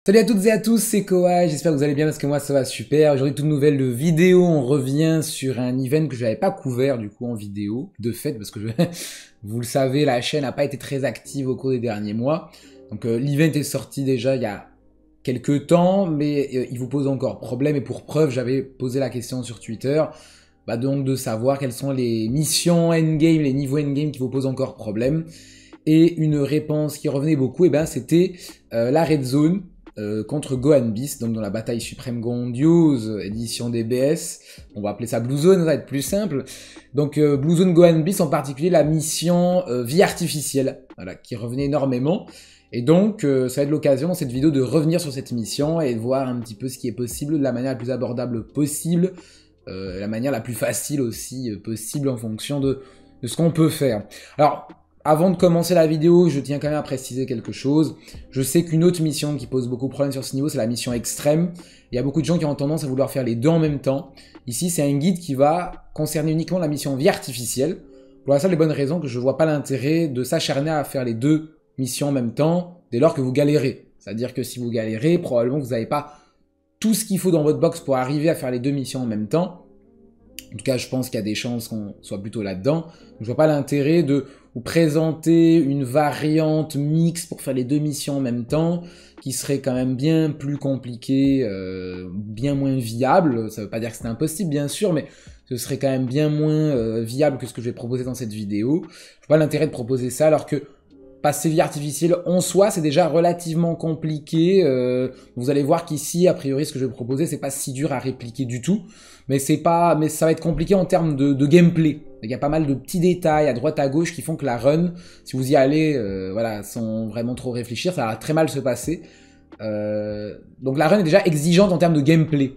Salut à toutes et à tous, c'est Koa, j'espère que vous allez bien parce que moi ça va super. Aujourd'hui toute nouvelle vidéo, on revient sur un event que je n'avais pas couvert du coup en vidéo, de fait parce que vous le savez, la chaîne n'a pas été très active au cours des derniers mois. Donc l'event est sorti déjà il y a quelques temps, mais il vous pose encore problème et pour preuve j'avais posé la question sur Twitter, donc de savoir quelles sont les missions endgame, les niveaux endgame qui vous posent encore problème. Et une réponse qui revenait beaucoup, c'était la Red Zone. Contre Gohan Beast, donc dans la bataille suprême Grandiose, édition DBS, on va appeler ça Blue Zone, ça va être plus simple. Donc Blue Zone Gohan Beast, en particulier la mission vie artificielle, voilà, qui revenait énormément. Et donc ça va être l'occasion dans cette vidéo de revenir sur cette mission et de voir un petit peu ce qui est possible de la manière la plus abordable possible, la manière la plus facile aussi possible en fonction de ce qu'on peut faire. Alors, avant de commencer la vidéo, je tiens quand même à préciser quelque chose. Je sais qu'une autre mission qui pose beaucoup de problèmes sur ce niveau, c'est la mission extrême. Il y a beaucoup de gens qui ont tendance à vouloir faire les deux en même temps. Ici, c'est un guide qui va concerner uniquement la mission vie artificielle. Pour la seule et bonne raison que je ne vois pas l'intérêt de s'acharner à faire les deux missions en même temps dès lors que vous galérez. C'est-à-dire que si vous galérez, probablement que vous n'avez pas tout ce qu'il faut dans votre box pour arriver à faire les deux missions en même temps. En tout cas, je pense qu'il y a des chances qu'on soit plutôt là-dedans. Donc, je vois pas l'intérêt de vous présenter une variante mixte pour faire les deux missions en même temps, qui serait quand même bien plus compliquée, bien moins viable. Ça veut pas dire que c'est impossible, bien sûr, mais ce serait quand même bien moins viable que ce que je vais proposer dans cette vidéo. Je vois pas l'intérêt de proposer ça, alors que passer vie artificielle en soi, c'est déjà relativement compliqué. Vous allez voir qu'ici, a priori, ce que je vais proposer, c'est pas si dur à répliquer du tout. Mais ça va être compliqué en termes de gameplay. Il y a pas mal de petits détails à droite à gauche qui font que la run, si vous y allez, sans vraiment trop réfléchir, ça va très mal se passer. Donc la run est déjà exigeante en termes de gameplay.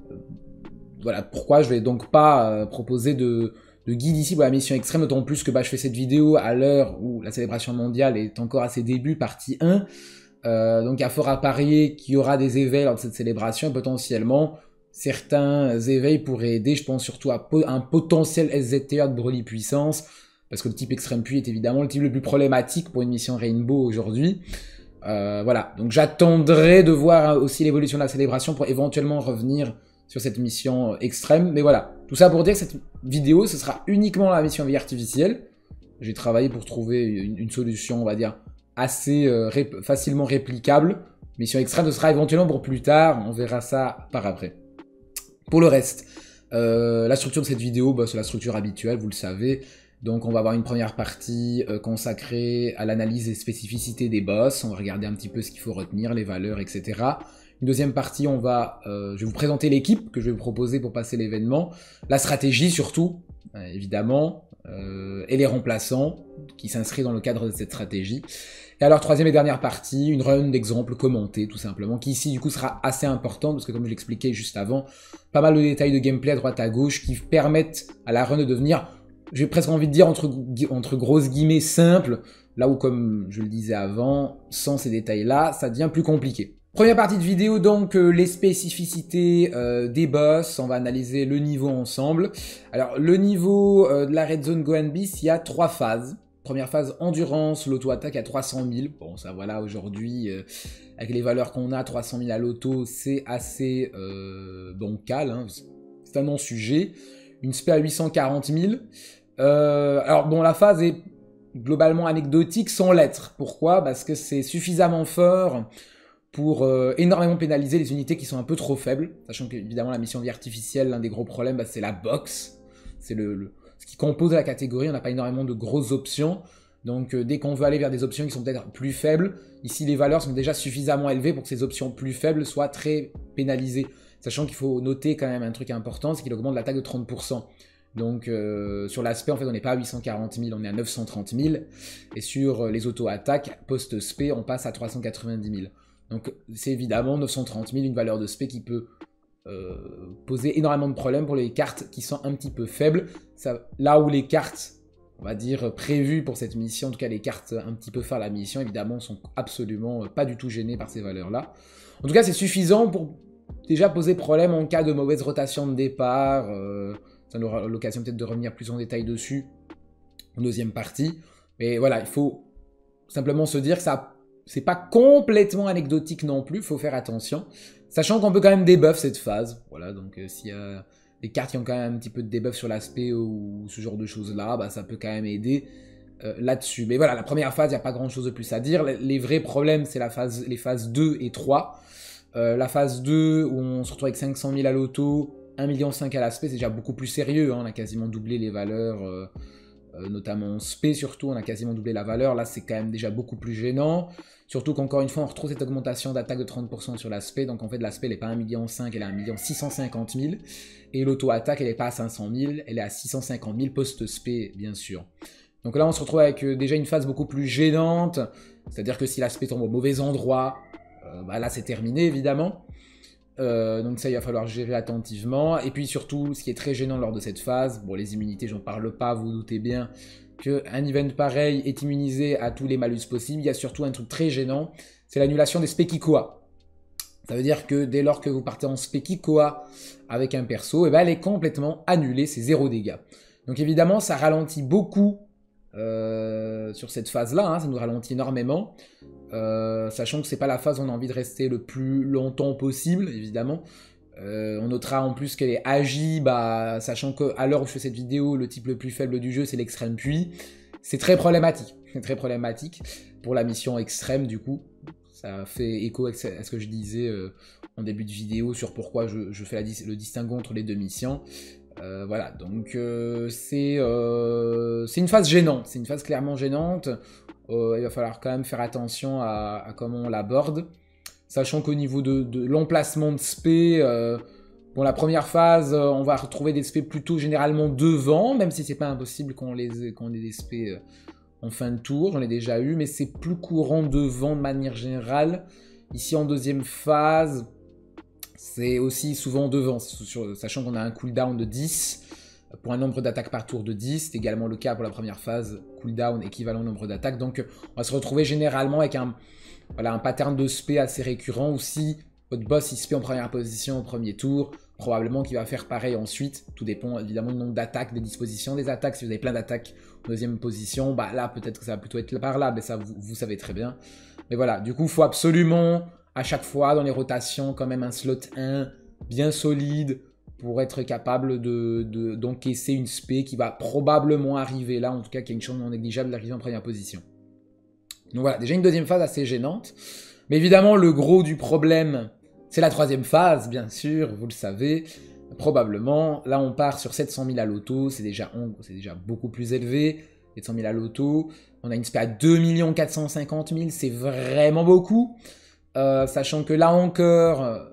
Voilà pourquoi je vais donc pas proposer de guide ici pour la mission extrême, d'autant plus que je fais cette vidéo à l'heure où la célébration mondiale est encore à ses débuts, partie 1. Donc il y a fort à parier qu'il y aura des éveils lors de cette célébration et potentiellement certains éveils pourraient aider, je pense surtout à un potentiel SZTA de Broly puissance, parce que le type extrême puits est évidemment le type le plus problématique pour une mission Rainbow aujourd'hui. Voilà, donc j'attendrai de voir aussi l'évolution de la célébration pour éventuellement revenir sur cette mission extrême, mais voilà. Tout ça pour dire que cette vidéo, ce sera uniquement la mission vie artificielle. J'ai travaillé pour trouver une solution, on va dire, assez facilement réplicable. Mission extrême, ce sera éventuellement pour plus tard, on verra ça par après. Pour le reste, la structure de cette vidéo, c'est la structure habituelle, vous le savez. Donc on va avoir une première partie consacrée à l'analyse des spécificités des boss. On va regarder un petit peu ce qu'il faut retenir, les valeurs, etc. Une deuxième partie, je vais vous présenter l'équipe que je vais vous proposer pour passer l'événement. La stratégie surtout, évidemment, et les remplaçants qui s'inscrivent dans le cadre de cette stratégie. Et alors, troisième et dernière partie, une run d'exemples commentés, tout simplement, qui ici, du coup, sera assez importante, parce que comme je l'expliquais juste avant, pas mal de détails de gameplay à droite à gauche qui permettent à la run de devenir, j'ai presque envie de dire, entre grosses guillemets, simple, là où, comme je le disais avant, sans ces détails-là, ça devient plus compliqué. Première partie de vidéo, donc, les spécificités des boss. On va analyser le niveau ensemble. Alors, le niveau de la Red Zone Gohan Beast, il y a 3 phases. Première phase, endurance, l'auto-attaque à 300 000. Bon, ça voilà, aujourd'hui, avec les valeurs qu'on a, 300 000 à l'auto, c'est assez bancal. Hein. C'est un non-sujet. Une spé à 840 000. Alors, bon, la phase est globalement anecdotique sans l'être. Pourquoi? Parce que c'est suffisamment fort pour énormément pénaliser les unités qui sont un peu trop faibles, sachant qu'évidemment la mission vie artificielle, l'un des gros problèmes, c'est la box, c'est ce qui compose la catégorie, on n'a pas énormément de grosses options, donc dès qu'on veut aller vers des options qui sont peut-être plus faibles, ici les valeurs sont déjà suffisamment élevées pour que ces options plus faibles soient très pénalisées, sachant qu'il faut noter quand même un truc important, c'est qu'il augmente l'attaque de 30%. Donc sur l'aspect, en fait, on n'est pas à 840 000, on est à 930 000, et sur les auto-attaques post-spé, on passe à 390 000. Donc c'est évidemment 930 000, une valeur de spé qui peut poser énormément de problèmes pour les cartes qui sont un petit peu faibles. Là où les cartes, on va dire, prévues pour cette mission, en tout cas les cartes un petit peu faire la mission, évidemment, sont absolument pas du tout gênées par ces valeurs-là. En tout cas, c'est suffisant pour déjà poser problème en cas de mauvaise rotation de départ. Ça aura l'occasion peut-être de revenir plus en détail dessus en deuxième partie. Mais voilà, il faut simplement se dire que ça c'est pas complètement anecdotique non plus, faut faire attention. Sachant qu'on peut quand même debuff cette phase. Voilà, donc s'il y a des cartes qui ont quand même un petit peu de debuff sur l'aspect ou ce genre de choses-là, bah, ça peut quand même aider là-dessus. Mais voilà, la première phase, il n'y a pas grand-chose de plus à dire. Les vrais problèmes, c'est les phases 2 et 3. La phase 2, où on se retrouve avec 500 000 à l'auto, 1,5 million à l'aspect, c'est déjà beaucoup plus sérieux. Hein, on a quasiment doublé les valeurs, notamment en spé surtout, on a quasiment doublé la valeur. Là, c'est quand même déjà beaucoup plus gênant. Surtout qu'encore une fois, on retrouve cette augmentation d'attaque de 30% sur l'aspect. Donc en fait, l'aspect, elle n'est pas 1,5 million, elle est à 1 650 000. Et l'auto-attaque, elle n'est pas à 500 000, elle est à 650 000 post-spé, bien sûr. Donc là, on se retrouve avec déjà une phase beaucoup plus gênante. C'est-à-dire que si l'aspect tombe au mauvais endroit, bah là, c'est terminé, évidemment. Donc ça, il va falloir gérer attentivement. Et puis surtout, ce qui est très gênant lors de cette phase, bon, les immunités, j'en parle pas, vous, vous doutez bien qu'un event pareil est immunisé à tous les malus possibles. Il y a surtout un truc très gênant, c'est l'annulation des Spekikoa. Ça veut dire que dès lors que vous partez en Spekikoa avec un perso, eh ben, elle est complètement annulée, c'est 0 dégâts. Donc évidemment, ça ralentit beaucoup sur cette phase-là, hein, ça nous ralentit énormément. Sachant que c'est pas la phase où on a envie de rester le plus longtemps possible, évidemment. On notera en plus qu'elle est agie, bah, sachant qu'à l'heure où je fais cette vidéo, le type le plus faible du jeu, c'est l'extrême puits. C'est très problématique. C'est très problématique pour la mission extrême, du coup. Ça fait écho à ce que je disais en début de vidéo sur pourquoi je fais le distinguo entre les deux missions. Voilà, donc c'est une phase gênante. C'est une phase clairement gênante. Il va falloir quand même faire attention à comment on l'aborde. Sachant qu'au niveau de l'emplacement de spé, bon, la première phase, on va retrouver des spés plutôt généralement devant, même si c'est pas impossible qu'on ait des spés en fin de tour, j'en ai déjà eu, mais c'est plus courant devant de manière générale. Ici en deuxième phase, c'est aussi souvent devant, sachant qu'on a un cooldown de 10, pour un nombre d'attaques par tour de 10, c'est également le cas pour la première phase, cooldown équivalent au nombre d'attaques, donc on va se retrouver généralement avec un pattern de spé assez récurrent, où si votre boss il spé en première position au premier tour, probablement qu'il va faire pareil ensuite, tout dépend évidemment du nombre d'attaques, des dispositions des attaques, si vous avez plein d'attaques en deuxième position, bah là peut-être que ça va plutôt être par là, mais ça vous savez très bien. Mais voilà, du coup il faut absolument, à chaque fois dans les rotations, quand même un slot 1 bien solide, pour être capable d'encaisser une spé qui va probablement arriver là, en tout cas qui a une chance non négligeable d'arriver en première position. Donc voilà, déjà une deuxième phase assez gênante. Mais évidemment, le gros du problème, c'est la troisième phase, bien sûr, vous le savez. Probablement, là on part sur 700 000 à l'auto, c'est déjà beaucoup plus élevé. 700 000 à l'auto, on a une spé à 2 450 000, c'est vraiment beaucoup. Sachant que là encore,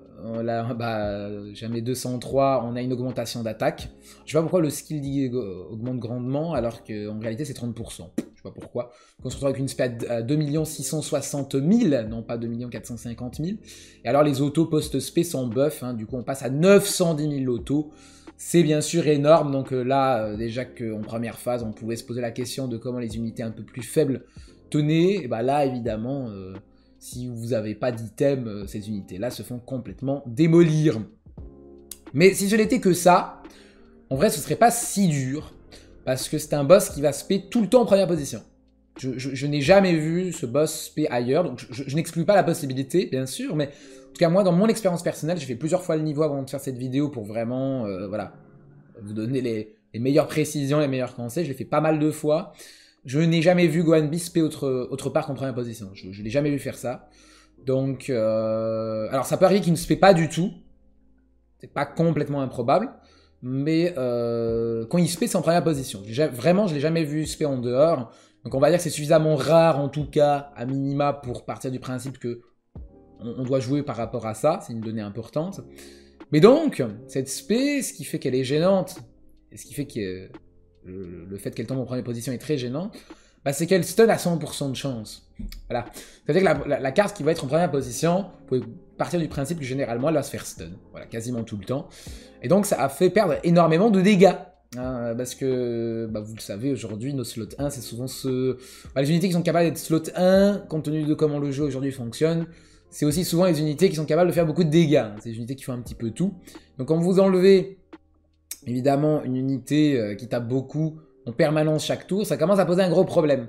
jamais 203, on a une augmentation d'attaque. Je sais pas pourquoi le skill augmente grandement alors qu'en réalité c'est 30%. Je sais pas pourquoi. On se retrouve avec une spé à 2 660 000, non pas 2 450 000. Et alors les autos post-spé sont buff, hein, du coup on passe à 910 000 autos. C'est bien sûr énorme, donc là déjà qu'en première phase on pouvait se poser la question de comment les unités un peu plus faibles tenaient, et bah là évidemment... si vous n'avez pas d'item, ces unités-là se font complètement démolir. Mais si ce n'était que ça, en vrai, ce serait pas si dur, parce que c'est un boss qui va spé tout le temps en première position. Je n'ai jamais vu ce boss spé ailleurs, donc je n'exclus pas la possibilité, bien sûr, mais en tout cas, moi, dans mon expérience personnelle, j'ai fait plusieurs fois le niveau avant de faire cette vidéo pour vraiment, voilà, vous donner les meilleures précisions, les meilleurs conseils. Je l'ai fait pas mal de fois. Je n'ai jamais vu Gohan spé autre part qu'en première position. Je ne l'ai jamais vu faire ça. Donc, alors ça peut arriver qu'il ne spé pas du tout. C'est pas complètement improbable. Mais quand il spé, c'est en première position. Vraiment, je l'ai jamais vu spé en dehors. Donc on va dire que c'est suffisamment rare, en tout cas, à minima, pour partir du principe que on doit jouer par rapport à ça. C'est une donnée importante. Mais donc, cette spé, ce qui fait qu'elle est gênante, et ce qui fait que... le fait qu'elle tombe en première position est très gênant, bah c'est qu'elle stun à 100% de chance. Voilà. C'est-à-dire que la carte qui va être en première position, vous pouvez partir du principe que généralement elle va se faire stun. Voilà, quasiment tout le temps. Et donc ça a fait perdre énormément de dégâts. Hein, parce que, bah, vous le savez, aujourd'hui, nos slots 1, c'est souvent les unités qui sont capables d'être slot 1, compte tenu de comment le jeu aujourd'hui fonctionne, c'est aussi souvent les unités qui sont capables de faire beaucoup de dégâts. Hein. C'est des unités qui font un petit peu tout. Donc quand vous enlevez... évidemment, une unité qui tape beaucoup en permanence chaque tour, ça commence à poser un gros problème.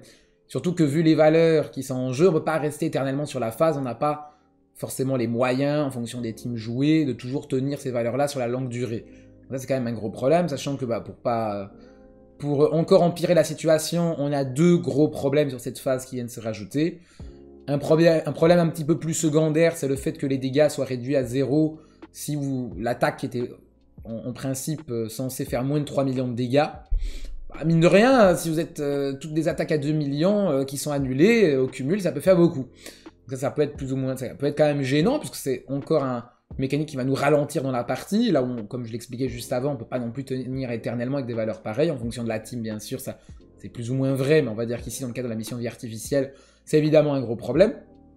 Surtout que vu les valeurs qui sont en jeu, on ne peut pas rester éternellement sur la phase, on n'a pas forcément les moyens, en fonction des teams joués, de toujours tenir ces valeurs-là sur la longue durée. Donc ça c'est quand même un gros problème, sachant que pour encore empirer la situation, on a 2 gros problèmes sur cette phase qui viennent se rajouter. Un problème un petit peu plus secondaire, c'est le fait que les dégâts soient réduits à 0 si l'attaque était en principe censée faire moins de 3 millions de dégâts. Bah, mine de rien, si vous êtes toutes des attaques à 2 millions qui sont annulées, au cumul, ça peut faire beaucoup. Donc ça peut être plus ou moins, ça peut être quand même gênant, puisque c'est encore une mécanique qui va nous ralentir dans la partie. Là où, comme je l'expliquais juste avant, on ne peut pas non plus tenir éternellement avec des valeurs pareilles, en fonction de la team, bien sûr, ça c'est plus ou moins vrai, mais on va dire qu'ici, dans le cadre de la mission vie artificielle, c'est évidemment un gros problème.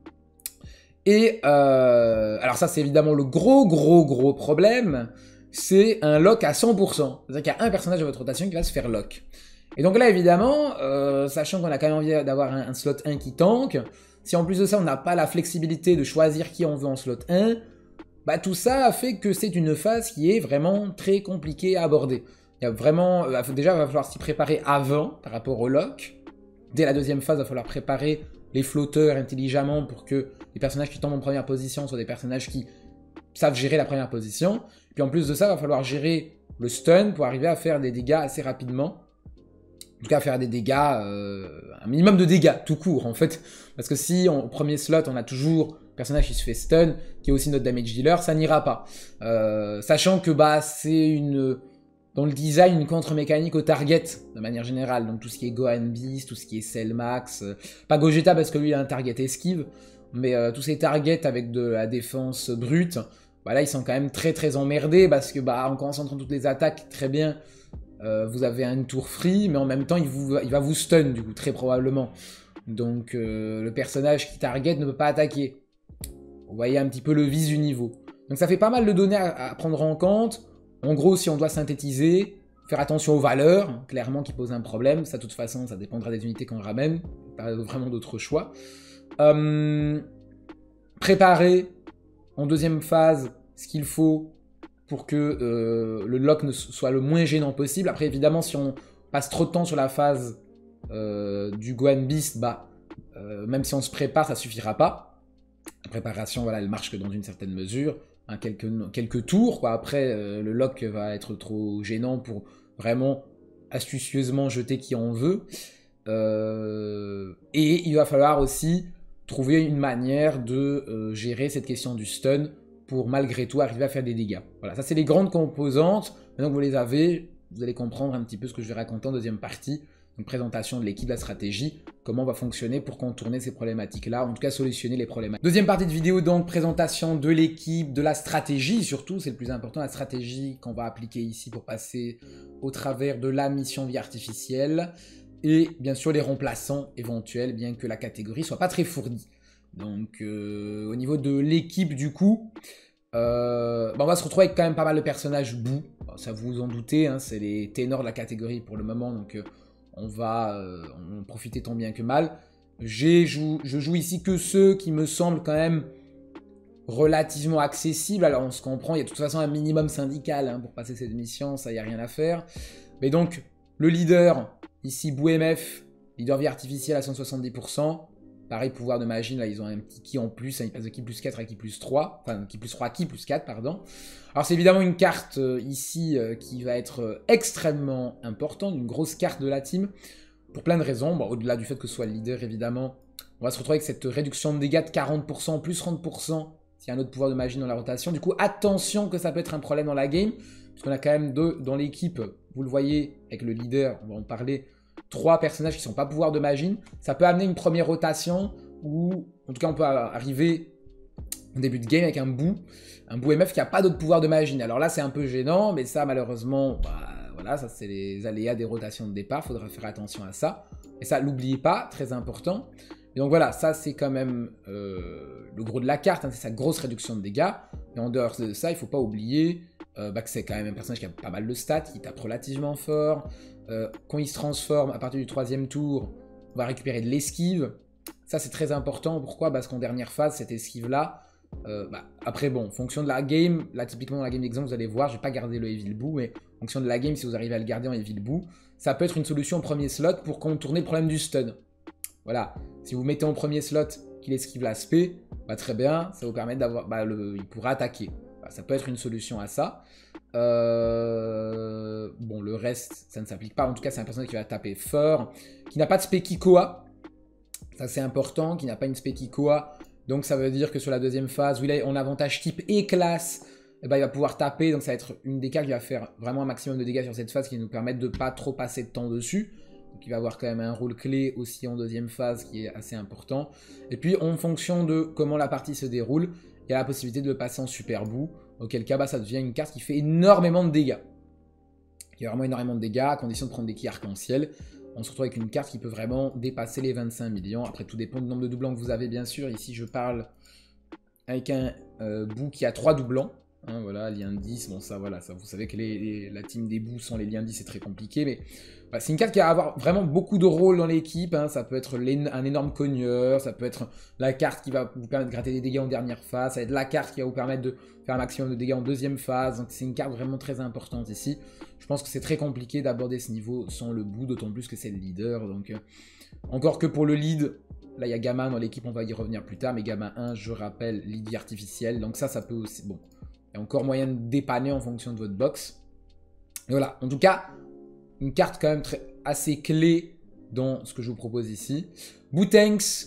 Et alors ça, c'est évidemment le gros problème, c'est un lock à 100%. C'est-à-dire qu'il y a un personnage de votre rotation qui va se faire lock. Et donc là, évidemment, sachant qu'on a quand même envie d'avoir un slot 1 qui tank, si en plus de ça, on n'a pas la flexibilité de choisir qui on veut en slot 1, bah tout ça fait que c'est une phase qui est vraiment très compliquée à aborder. Il y a vraiment, déjà, il va falloir s'y préparer avant par rapport au lock. Dès la deuxième phase, il va falloir préparer les flotteurs intelligemment pour que les personnages qui tombent en première position soient des personnages qui savent gérer la première position. Puis en plus de ça, il va falloir gérer le stun pour arriver à faire des dégâts assez rapidement. En tout cas, faire des dégâts, un minimum de dégâts, tout court, en fait. Parce que si, au premier slot, on a toujours un personnage qui se fait stun, qui est aussi notre damage dealer, ça n'ira pas. Sachant que c'est dans le design, une contre-mécanique au target, de manière générale. Donc tout ce qui est Gohan Beast, tout ce qui est Cellmax, pas Gogeta parce que lui, il a un target esquive, mais tous ces targets avec de la défense brute, bah là, ils sont quand même très emmerdés, parce que en concentrant toutes les attaques, très bien, vous avez une tour free, mais en même temps, il va vous stun, du coup, très probablement. Donc, le personnage qui target ne peut pas attaquer. Vous voyez un petit peu le vice du niveau. Donc, ça fait pas mal de données à prendre en compte. En gros, si on doit synthétiser, faire attention aux valeurs, clairement, qui posent un problème. Ça, de toute façon, ça dépendra des unités qu'on ramène. Pas vraiment d'autres choix. Préparer, en deuxième phase, ce qu'il faut pour que le lock ne soit le moins gênant possible. Après, évidemment, si on passe trop de temps sur la phase du Gohan Beast, même si on se prépare, ça suffira pas. La préparation, voilà, elle marche que dans une certaine mesure, hein, quelques tours, quoi. Après, le lock va être trop gênant pour vraiment astucieusement jeter qui en veut. Et il va falloir aussi trouver une manière de gérer cette question du stun pour malgré tout arriver à faire des dégâts. Voilà, ça c'est les grandes composantes. Maintenant que vous les avez, vous allez comprendre un petit peu ce que je vais raconter en deuxième partie. Une présentation de l'équipe, de la stratégie, comment on va fonctionner pour contourner ces problématiques-là, en tout cas solutionner les problématiques. Deuxième partie de vidéo, donc présentation de l'équipe, de la stratégie surtout, c'est le plus important, la stratégie qu'on va appliquer ici pour passer au travers de la mission vie artificielle, et bien sûr les remplaçants éventuels, bien que la catégorie soit pas très fournie. Donc au niveau de l'équipe du coup, on va se retrouver avec quand même pas mal de personnages bout, ça vous en doutez, hein, c'est les ténors de la catégorie pour le moment, donc on va en profiter tant bien que mal. Je joue ici que ceux qui me semblent quand même relativement accessibles. Alors on se comprend, il y a de toute façon un minimum syndical hein, pour passer cette mission, ça y a rien à faire. Mais donc le leader, ici BouMF, leader vie artificielle à 170%. Pareil, pouvoir de magie, là ils ont un petit ki en plus, hein, ils passent de ki plus 4 à ki plus 3, enfin ki plus 3, ki plus 4, pardon. Alors c'est évidemment une carte ici qui va être extrêmement importante, une grosse carte de la team, pour plein de raisons, au-delà du fait que ce soit le leader évidemment. On va se retrouver avec cette réduction de dégâts de 40%, plus 30%, s'il y a un autre pouvoir de magie dans la rotation. Du coup, attention que ça peut être un problème dans la game, puisqu'on a quand même deux dans l'équipe, vous le voyez, avec le leader, on va en parler, 3 personnages qui ne sont pas pouvoir de magie. Ça peut amener une première rotation où, en tout cas, on peut arriver au début de game avec un bout MF qui n'a pas d'autre pouvoir de magie. Alors là, c'est un peu gênant, mais ça, malheureusement, voilà, ça, c'est les aléas des rotations de départ. Il faudra faire attention à ça. Et ça, n'oubliez pas, très important. Et donc voilà, ça, c'est quand même le gros de la carte. Hein, c'est sa grosse réduction de dégâts. Et en dehors de ça, il ne faut pas oublier que c'est quand même un personnage qui a pas mal de stats, qui tape relativement fort. Quand il se transforme, à partir du 3e tour, on va récupérer de l'esquive. Ça, c'est très important. Pourquoi? Parce qu'en dernière phase, cette esquive-là, après, bon, en fonction de la game, là, typiquement dans la game d'exemple, vous allez voir, je vais pas garder le Evil Boo, mais en fonction de la game, si vous arrivez à le garder en Evil Boo, ça peut être une solution au premier slot pour contourner le problème du stun. Vous voilà, si vous mettez en premier slot qu'il esquive l'aspect, bah, très bien, ça vous permet d'avoir, bah, il pourra attaquer. Bah, ça peut être une solution à ça. Bon, le reste, ça ne s'applique pas. En tout cas, c'est un personnage qui va taper fort, qui n'a pas de spé Kikoa. Ça, c'est important, qui n'a pas une spé Kikoa. Donc, ça veut dire que sur la deuxième phase, où il est en avantage type et classe, eh ben, il va pouvoir taper. Donc, ça va être une des cartes qui va faire vraiment un maximum de dégâts sur cette phase, qui va nous permettre de ne pas trop passer de temps dessus. Donc, il va avoir quand même un rôle clé aussi en deuxième phase, qui est assez important. Et puis, en fonction de comment la partie se déroule, il y a la possibilité de le passer en super bout. Auquel cas, bah, ça devient une carte qui fait énormément de dégâts. Qui a vraiment énormément de dégâts, à condition de prendre des ki arc-en-ciel. On se retrouve avec une carte qui peut vraiment dépasser les 25 millions. Après, tout dépend du nombre de doublants que vous avez, bien sûr. Ici, je parle avec un bout qui a 3 doublants. Hein, voilà, lien 10. Bon, ça, voilà, ça, vous savez que la team des bouts sans les liens 10, c'est très compliqué. Mais voilà, c'est une carte qui va avoir vraiment beaucoup de rôles dans l'équipe. Hein. Ça peut être un énorme cogneur. Ça peut être la carte qui va vous permettre de gratter des dégâts en dernière phase. Ça va être la carte qui va vous permettre de faire un maximum de dégâts en deuxième phase. Donc, c'est une carte vraiment très importante ici. Je pense que c'est très compliqué d'aborder ce niveau sans le bout, d'autant plus que c'est le leader. Donc, encore que pour le lead, là, il y a Gamma dans l'équipe, on va y revenir plus tard. Mais Gamma 1, je rappelle, lead artificiel. Donc ça peut aussi... Bon, il y a encore moyen de dépanner en fonction de votre box. Et voilà, en tout cas, une carte quand même assez clé dans ce que je vous propose ici. Bootanks,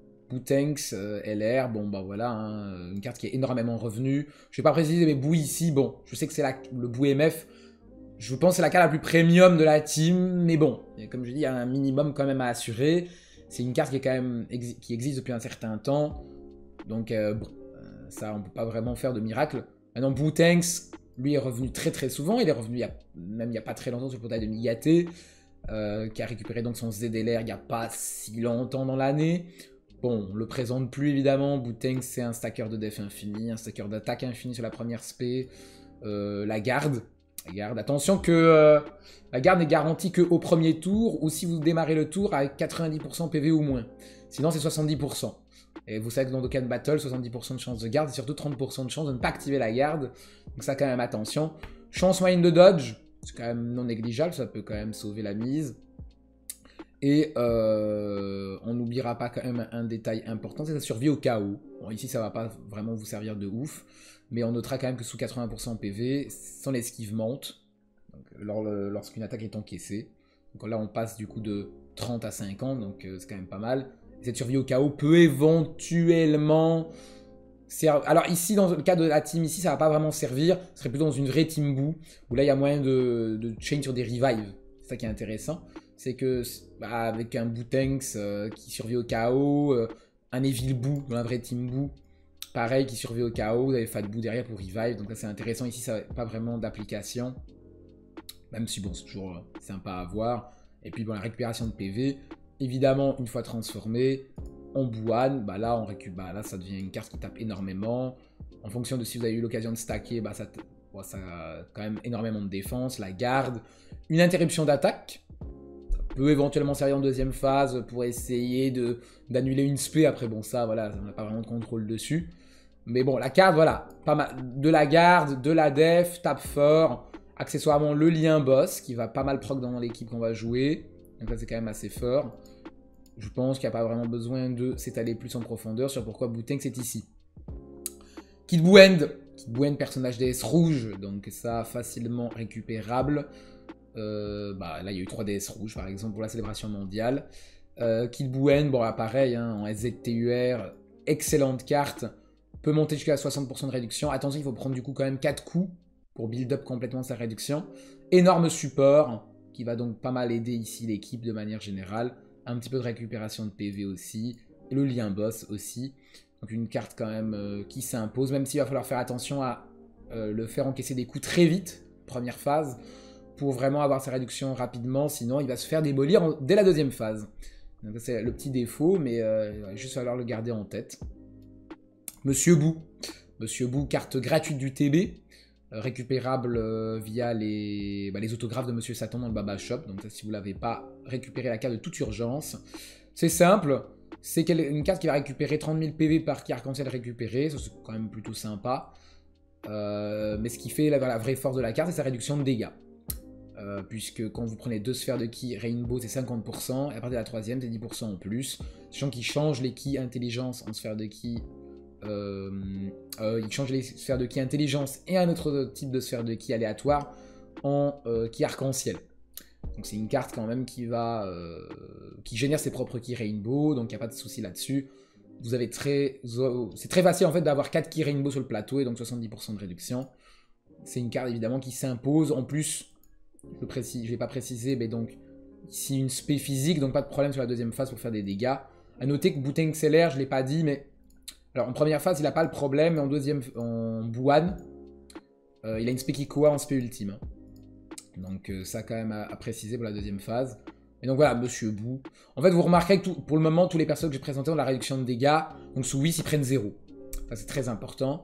LR, bon bah voilà, hein, une carte qui est énormément revenue. Je ne vais pas préciser, mais Boo ici, bon, je sais que c'est le Boo MF. Je pense que c'est la carte la plus premium de la team, mais bon, comme je dis, il y a un minimum quand même à assurer. C'est une carte qui est quand même qui existe depuis un certain temps, donc bon, ça on peut pas vraiment faire de miracle. Maintenant, Bootanks, lui est revenu très très souvent. Il est revenu il n'y a pas très longtemps sur le portail de Migate, qui a récupéré donc son ZDLR il n'y a pas si longtemps dans l'année. Bon, on le présente plus évidemment. Bootanks, c'est un stacker de def infini, un stacker d'attaque infini sur la première spé. La garde. Attention que la garde n'est garantie qu'au premier tour, ou si vous démarrez le tour avec 90% PV ou moins. Sinon, c'est 70%. Et vous savez que dans Dokkan Battle, 70% de chance de garde et surtout 30% de chance de ne pas activer la garde. Donc ça, quand même, attention. Chance moyenne de dodge, c'est quand même non négligeable, ça peut quand même sauver la mise. Et on n'oubliera pas quand même un détail important, c'est sa survie au chaos. Bon, ici, ça va pas vraiment vous servir de ouf, mais on notera quand même que sous 80% PV, son esquive monte, lorsqu'une attaque est encaissée. Donc là, on passe du coup de 30 à 50, donc c'est quand même pas mal. Cette survie au chaos peut éventuellement... Alors ici, dans le cas de la team ici, ça va pas vraiment servir. Ce serait plutôt dans une vraie team Boo, où là, il y a moyen de chain sur des revives. C'est ça qui est intéressant. C'est que, avec un Bootanks qui survit au chaos, un Evil Boo dans la vraie team Boo, pareil, qui survit au chaos, vous avez Fat Boo derrière pour revive. Donc là, c'est intéressant. Ici, ça n'a pas vraiment d'application. Même si, bon, c'est toujours sympa à voir. Et puis, bon, la récupération de PV... Évidemment, une fois transformé, en Bouane, bah là, là, ça devient une carte qui tape énormément. En fonction de si vous avez eu l'occasion de stacker, bah ça a quand même énormément de défense. La garde, une interruption d'attaque. Ça peut éventuellement servir en deuxième phase pour essayer d'annuler une spé. Après, bon, ça, voilà, on n'a pas vraiment de contrôle dessus. Mais bon, la carte, voilà, pas mal. De la garde, de la def, tape fort. Accessoirement, le lien boss, qui va pas mal proc dans l'équipe qu'on va jouer. Donc là, c'est quand même assez fort. Je pense qu'il n'y a pas vraiment besoin de s'étaler plus en profondeur sur pourquoi Bootanks est ici. Kid Buu-End, personnage DS rouge, donc ça, facilement récupérable. Là, il y a eu 3 DS rouges, par exemple, pour la célébration mondiale. Kid Buu-End, bon, là, pareil, hein, en SZTUR, excellente carte. Peut monter jusqu'à 60% de réduction. Attention, il faut prendre du coup quand même 4 coups pour build up complètement sa réduction. Énorme support, qui va donc pas mal aider ici l'équipe de manière générale. Un petit peu de récupération de PV aussi. Et le lien boss aussi. Donc une carte quand même qui s'impose. Même s'il va falloir faire attention à le faire encaisser des coups très vite. Première phase. Pour vraiment avoir sa réduction rapidement. Sinon il va se faire démolir dès la deuxième phase. Donc c'est le petit défaut. Mais il va juste falloir le garder en tête. Monsieur Boo. Monsieur Boo, carte gratuite du TB. Récupérable via les autographes de Monsieur Satan dans le Baba Shop. Donc ça, si vous ne l'avez pas, récupérez la carte de toute urgence. C'est simple. C'est une carte qui va récupérer 30 000 PV par qui arc-en-ciel récupéré. Ça, c'est quand même plutôt sympa. Mais ce qui fait la vraie force de la carte, c'est sa réduction de dégâts. puisque quand vous prenez 2 sphères de ki Rainbow, c'est 50%, et à partir de la troisième, c'est 10% en plus. Sachant qu'ils changent les ki intelligence en sphères de ki. Ils changent les sphères de ki intelligence et un autre type de sphère de ki aléatoire en ki arc-en-ciel. Donc c'est une carte quand même qui génère ses propres ki Rainbow, donc il n'y a pas de souci là-dessus. C'est très facile en fait d'avoir 4 ki Rainbow sur le plateau et donc 70% de réduction. C'est une carte évidemment qui s'impose. En plus, je ne vais pas préciser, mais donc ici une spé physique, donc pas de problème sur la deuxième phase pour faire des dégâts. A noter que Boutin XLR, je ne l'ai pas dit, mais alors en première phase il n'a pas le problème, mais en deuxième, en Bouan, il a une spé Kikoa en spé ultime. Hein. Donc ça quand même à préciser pour la deuxième phase. Et donc voilà, Monsieur Bou. En fait, vous remarquerez que pour le moment, tous les persos que j'ai présentés ont la réduction de dégâts. Donc sous 8, ils prennent 0. Ça, c'est très important.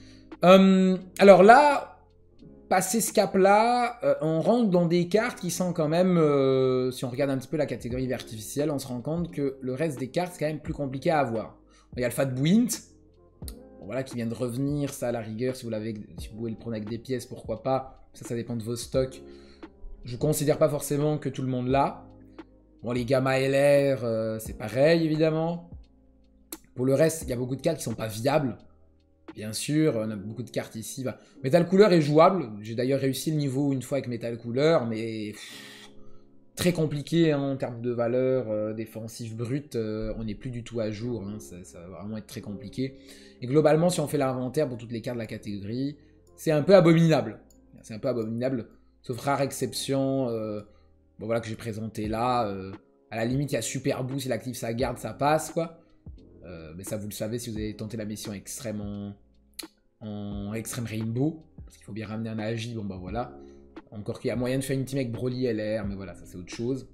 Alors là, passé ce cap-là, on rentre dans des cartes qui sont quand même... si on regarde un petit peu la catégorie vie artificielle, on se rend compte que le reste des cartes, c'est quand même plus compliqué à avoir. Il y a le Fat Bouint. Bon, voilà, qui vient de revenir. Ça, à la rigueur, si vous pouvez le prendre avec des pièces, pourquoi pas. Ça dépend de vos stocks. Je considère pas forcément que tout le monde l'a. Bon, les Gamma LR, c'est pareil, évidemment. Pour le reste, il y a beaucoup de cartes qui sont pas viables. Bien sûr, on a beaucoup de cartes ici. Bah, Metal Cooler est jouable. J'ai d'ailleurs réussi le niveau une fois avec Metal Cooler, mais très compliqué hein, en termes de valeur défensive brute. On n'est plus du tout à jour. Hein, ça va vraiment être très compliqué. Et globalement, si on fait l'inventaire pour toutes les cartes de la catégorie, c'est un peu abominable. C'est un peu abominable, sauf rare exception. Bon voilà que j'ai présenté là. À la limite, il y a Super Boo, s'il active sa garde, ça passe quoi. Mais ça, vous le savez si vous avez tenté la mission extrême en Extreme Rainbow. Parce qu'il faut bien ramener un Agi, bon bah voilà. Encore qu'il y a moyen de faire une team avec Broly LR, mais voilà, ça c'est autre chose.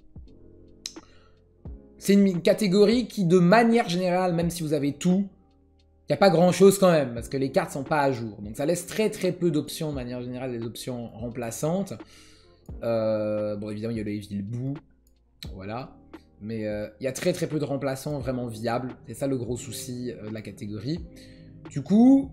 C'est une catégorie qui, de manière générale, même si vous avez tout, il n'y a pas grand chose quand même, parce que les cartes sont pas à jour. Donc ça laisse très peu d'options, de manière générale, des options remplaçantes. Bon, évidemment, il y a le Evil Boo, voilà. Mais il y a très peu de remplaçants vraiment viables. C'est ça le gros souci de la catégorie. Du coup,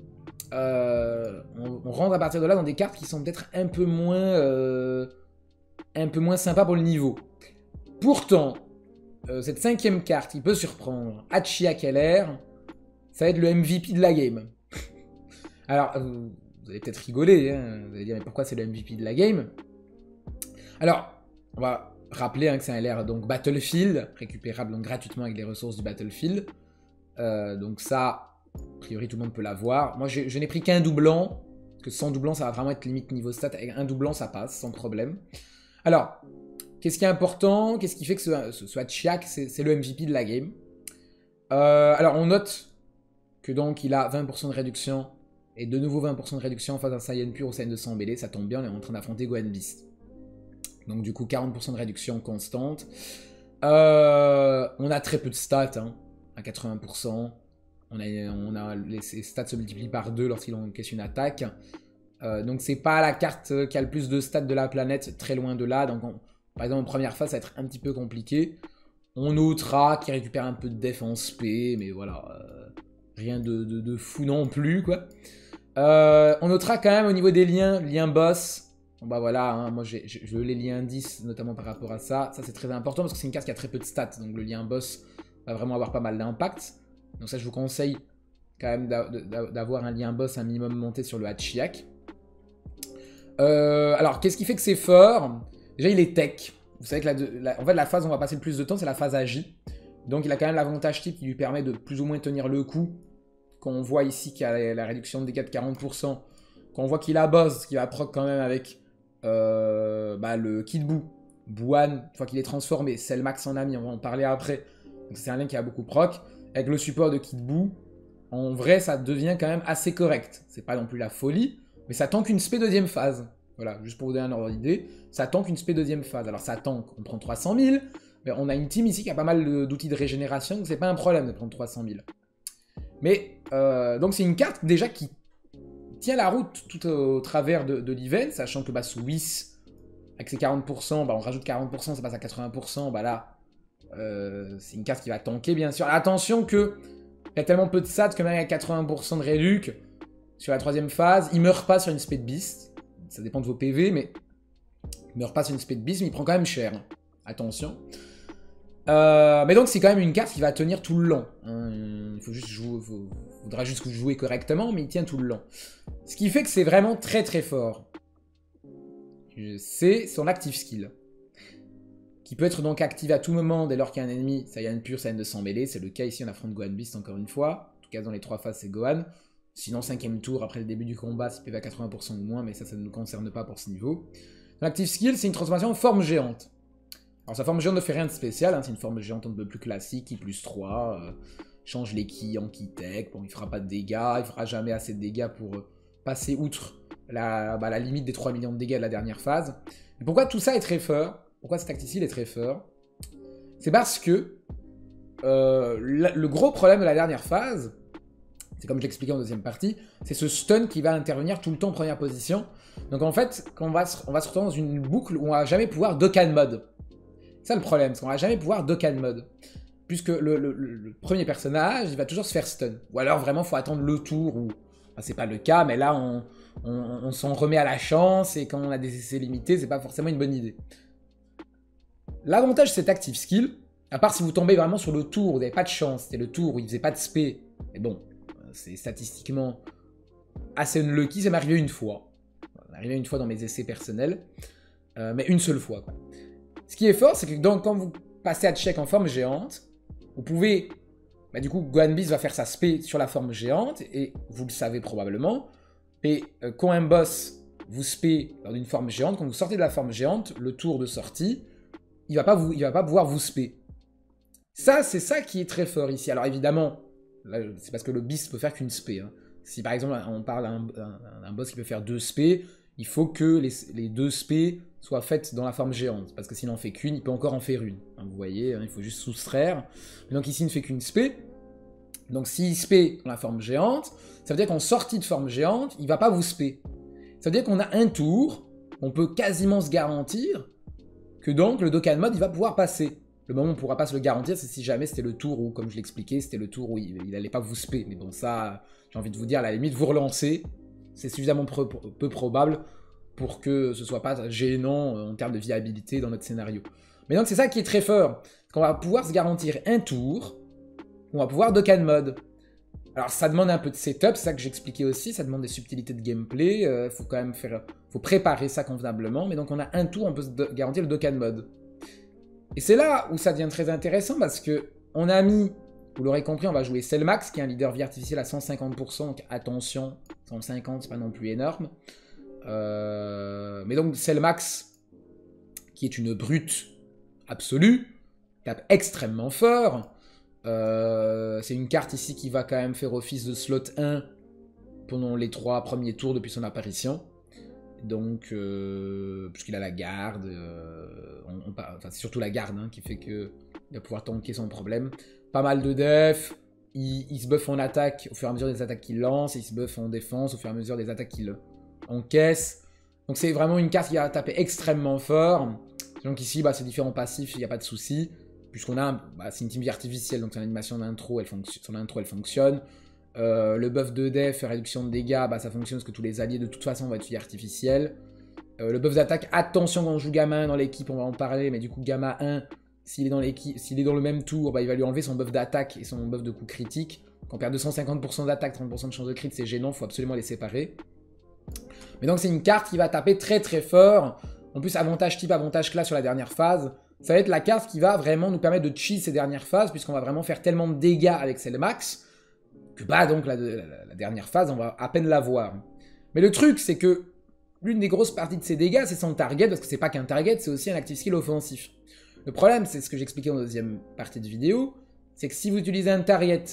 on rentre à partir de là dans des cartes qui sont peut-être un peu moins sympas pour le niveau. Pourtant, cette cinquième carte qui peut surprendre, Hachiak LR, ça va être le MVP de la game. Alors, vous allez peut-être rigoler, hein, vous allez dire mais pourquoi c'est le MVP de la game? Alors, on va rappeler hein, que c'est un LR donc Battlefield, récupérable donc, gratuitement avec les ressources du Battlefield. Donc ça, a priori tout le monde peut l'avoir. Moi je n'ai pris qu'un doublant, parce que sans doublant ça va vraiment être limite niveau stat. Avec un doublant ça passe sans problème. Alors, qu'est-ce qui est important? Qu'est-ce qui fait que ce soit Hachiak, c'est le MVP de la game? Alors on note que donc il a 20% de réduction et de nouveau 20% de réduction face à Saiyan Pure ou Saiyan 200 BD, ça tombe bien, on est en train d'affronter Gohan Beast. Donc du coup 40% de réduction constante. On a très peu de stats, hein, à 80%. Les stats se multiplient par 2 lorsqu'il encaisse une attaque. Donc c'est pas la carte qui a le plus de stats de la planète, très loin de là. Donc par exemple en première phase ça va être un petit peu compliqué. On notera qui récupère un peu de défense P, mais voilà, rien de fou non plus quoi. On notera quand même au niveau des liens boss. Bon bah voilà, hein, moi je veux les liens 10 notamment par rapport à ça. Ça c'est très important parce que c'est une carte qui a très peu de stats. Donc le lien boss va vraiment avoir pas mal d'impact. Donc ça je vous conseille quand même d'avoir un lien boss un minimum monté sur le Hachiak. Alors qu'est-ce qui fait que c'est fort? Déjà il est tech. Vous savez que en fait la phase où on va passer le plus de temps c'est la phase Agi. Donc il a quand même l'avantage type qui lui permet de plus ou moins tenir le coup. Quand on voit ici qu'il y a la réduction de dégâts de 40%. Quand on voit qu'il a boss, qui va proc quand même avec le Kid Buu, Bouan, une fois qu'il est transformé, Selmax en ami, on va en parler après. Donc c'est un lien qui a beaucoup proc. Avec le support de Kid Buu, en vrai ça devient quand même assez correct. C'est pas non plus la folie, mais ça tank une spé deuxième phase. Voilà, juste pour vous donner un ordre d'idée, ça tank une spé deuxième phase. Alors ça tank, on prend 300 000, mais on a une team ici qui a pas mal d'outils de régénération, donc c'est pas un problème de prendre 300 000. Mais, donc c'est une carte déjà qui tient la route tout au travers de l'event, sachant que sous Whis, avec ses 40%, on rajoute 40%, ça passe à 80%, là, c'est une carte qui va tanker, bien sûr. Attention que il y a tellement peu de stats que même avec 80% de réduc, sur la troisième phase, il meurt pas sur une Spade Beast. Ça dépend de vos PV, mais Il me repasse une spé de bis, mais il prend quand même cher. Attention. Mais donc c'est quand même une carte qui va tenir tout le long. Il faut juste jouer, faudra juste jouer correctement, mais il tient tout le long. Ce qui fait que c'est vraiment très très fort. C'est son active skill. Qui peut être donc activé à tout moment dès lors qu'il y a un ennemi Saiyan pur, Saiyan de sang mêlé. C'est le cas ici, on affronte Gohan Beast encore une fois. En tout cas dans les 3 phases c'est Gohan. Sinon 5ème tour après le début du combat, c'est PV à 80% ou moins, mais ça ne nous concerne pas pour ce niveau. L'active skill c'est une transformation en forme géante. Alors sa forme géante ne fait rien de spécial, hein, c'est une forme géante un peu plus classique, qui plus 3, change les ki en ki tech, bon il fera pas de dégâts, il fera jamais assez de dégâts pour passer outre la limite des 3 millions de dégâts de la dernière phase. Et pourquoi tout ça est très fort? Pourquoi cet active est très fort? C'est parce que le gros problème de la dernière phase, c'est comme je l'expliquais en deuxième partie, c'est ce stun qui va intervenir tout le temps en première position. Donc en fait, on va se retrouver dans une boucle où on va jamais pouvoir Dokkan mode. C'est ça le problème, c'est qu'on va jamais pouvoir Dokkan mode. Puisque le premier personnage, il va toujours se faire stun. Ou alors vraiment, il faut attendre le tour où... Enfin, c'est pas le cas, mais là, on s'en remet à la chance, et quand on a des essais limités, c'est pas forcément une bonne idée. L'avantage de cet active skill, à part si vous tombez vraiment sur le tour où vous n'avez pas de chance, c'était le tour où il faisait pas de spé, mais bon, c'est statistiquement assez unlucky, ça m'est arrivé une fois. Ça m'est arrivé une fois dans mes essais personnels, mais une seule fois, quoi. Ce qui est fort, c'est que donc, quand vous passez à check en forme géante, vous pouvez... Bah, du coup, Gohan Beast va faire sa spé sur la forme géante, et vous le savez probablement. Et quand un boss vous spé dans une forme géante, quand vous sortez de la forme géante, le tour de sortie, il va pas pouvoir vous spé. Ça, c'est ça qui est très fort ici. Alors évidemment, c'est parce que le Beast peut faire qu'une spé. Hein. Si par exemple, on parle d'un boss qui peut faire 2 spé, il faut que les 2 spé soient faites dans la forme géante, parce que s'il n'en fait qu'une, il peut encore en faire une. Hein, vous voyez, hein, il faut juste soustraire. Donc ici, il ne fait qu'une spé. Donc s'il spé dans la forme géante, ça veut dire qu'en sortie de forme géante, il ne va pas vous spé. Ça veut dire qu'on a un tour, on peut quasiment se garantir que donc le Dokkan mode, il va pouvoir passer. Le moment où on ne pourra pas se le garantir, c'est si jamais c'était le tour où, comme je l'expliquais, c'était le tour où il n'allait pas vous spé. Mais bon, ça, j'ai envie de vous dire, à la limite, vous relancez, c'est suffisamment peu probable pour que ce soit pas gênant en termes de viabilité dans notre scénario. Mais donc c'est ça qui est très fort, qu'on va pouvoir se garantir un tour, on va pouvoir Dokkan mode. Alors ça demande un peu de setup, c'est ça que j'expliquais aussi, ça demande des subtilités de gameplay, faut quand même faut préparer ça convenablement, mais donc on a un tour, on peut se garantir le Dokkan mode. Et c'est là où ça devient très intéressant, parce que on a mis, vous l'aurez compris, on va jouer Cellmax, qui est un leader vie artificielle à 150%, donc attention, 150 c'est pas non plus énorme. Mais donc Cellmax, qui est une brute absolue, tape extrêmement fort. C'est une carte ici qui va quand même faire office de slot 1 pendant les 3 premiers tours depuis son apparition. Donc, puisqu'il a la garde, enfin, c'est surtout la garde hein, qui fait qu'il va pouvoir tanker sans problème. Pas mal de def, il se buff en attaque au fur et à mesure des attaques qu'il lance, et il se buff en défense au fur et à mesure des attaques qu'il encaisse. Donc c'est vraiment une carte qui va taper extrêmement fort. Donc ici, bah, c'est différents passifs, il n'y a pas de souci. Puisqu'on a, c'est une team vie artificielle, donc son animation d'intro, son intro, elle fonctionne. Le buff de def, réduction de dégâts, bah, ça fonctionne parce que tous les alliés de toute façon vont être vie artificielle. Le buff d'attaque, attention quand on joue Gamma 1 dans l'équipe, on va en parler, mais du coup Gamma 1, s'il est dans l'équipe, s'il est dans le même tour, bah, il va lui enlever son buff d'attaque et son buff de coup critique. Quand on perd 250% d'attaque, 30% de chance de crit, c'est gênant, il faut absolument les séparer. Mais donc c'est une carte qui va taper très très fort. En plus, avantage type, avantage classe sur la dernière phase. Ça va être la carte qui va vraiment nous permettre de cheat ces dernières phases, puisqu'on va vraiment faire tellement de dégâts avec Cellmax, que bah donc la dernière phase, on va à peine la voir. Mais le truc, c'est que l'une des grosses parties de ces dégâts, c'est son target, parce que c'est pas qu'un target, c'est aussi un active skill offensif. Le problème, c'est ce que j'expliquais en deuxième partie de vidéo, c'est que si vous utilisez un target,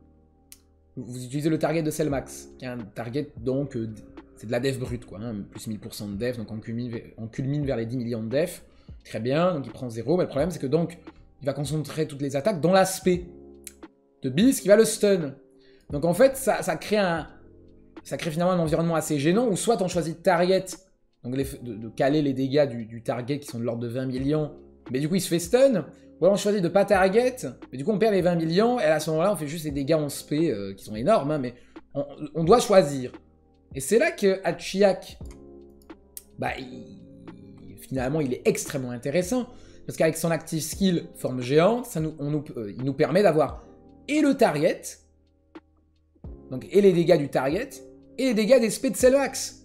vous utilisez le target de Cellmax, qui est un target donc, c'est de la def brute, quoi, hein, plus 1000% de def, donc on culmine vers les 10 millions de def. Très bien, donc il prend 0, mais le problème c'est que donc, il va concentrer toutes les attaques dans l'aspect de Beast qui va le stun. Donc en fait, ça crée finalement un environnement assez gênant, où soit on choisit de target, donc de caler les dégâts du target qui sont de l'ordre de 20 millions, mais du coup il se fait stun, ou alors on choisit de pas target, mais du coup on perd les 20 millions, et à ce moment-là on fait juste les dégâts en spé, qui sont énormes, hein, mais on doit choisir. Et c'est là que Hachiyak, bah, finalement, il est extrêmement intéressant. Parce qu'avec son active skill forme géante, il nous permet d'avoir et le target, donc et les dégâts du target, et les dégâts des spés de Selmax.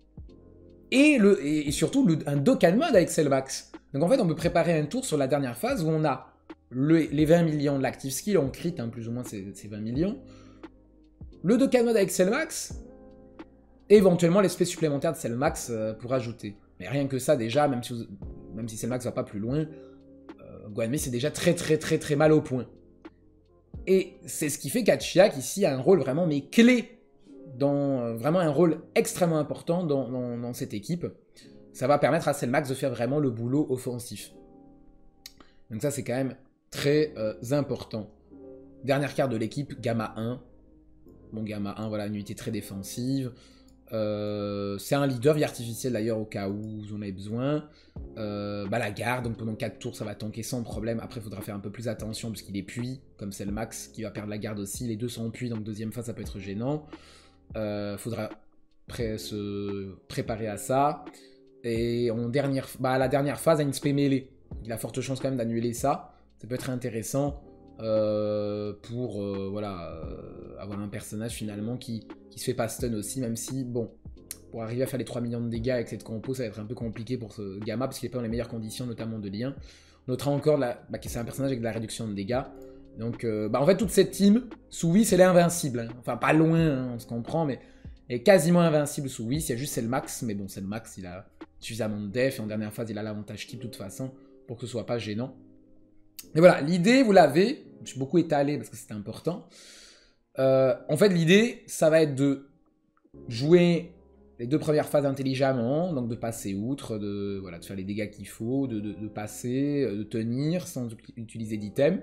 Et surtout un Dokkan mode avec Selmax. Donc en fait, on peut préparer un tour sur la dernière phase où on a les 20 millions de l'active skill, on crit, hein, plus ou moins c'est 20 millions. Le Dokkan mode avec Selmax, et éventuellement l'espèce supplémentaire de Selmax pour ajouter. Mais rien que ça, déjà, même si Selmax va pas plus loin, Gohanmi c'est déjà très mal au point. Et c'est ce qui fait qu'Hachiyak ici a un rôle vraiment mais clé, vraiment un rôle extrêmement important dans cette équipe. Ça va permettre à Selmax de faire vraiment le boulot offensif. Donc ça c'est quand même très important. Dernière carte de l'équipe, Gamma 1. Bon, Gamma 1, voilà, une unité très défensive. C'est un leader vie artificielle d'ailleurs au cas où vous en avez besoin. La garde, donc pendant 4 tours ça va tanker sans problème. Après il faudra faire un peu plus attention parce qu'il est puits, comme c'est le max qui va perdre la garde aussi. Les deux sont en puits, donc deuxième phase ça peut être gênant. Faudra se préparer à ça. Et la dernière phase a une spé mêlée. Il a forte chance quand même d'annuler ça. Ça peut être intéressant. Pour avoir un personnage finalement qui se fait pas stun aussi, même si bon, pour arriver à faire les 3 millions de dégâts avec cette compo ça va être un peu compliqué pour ce Gamma parce qu'il est pas dans les meilleures conditions, notamment de lien. On notera encore que c'est un personnage avec de la réduction de dégâts, donc en fait toute cette team sous Whis elle est invincible, hein. Enfin pas loin, hein, on se comprend, mais elle est quasiment invincible sous Whis. Il y a juste Selmax, mais bon Selmax il a suffisamment de def et en dernière phase il a l'avantage type de toute façon pour que ce soit pas gênant. Et voilà, l'idée, vous l'avez. Je suis beaucoup étalé parce que c'était important. En fait, l'idée, ça va être de jouer les 2 premières phases intelligemment, donc de passer outre, de faire les dégâts qu'il faut, de passer, de tenir sans utiliser d'item.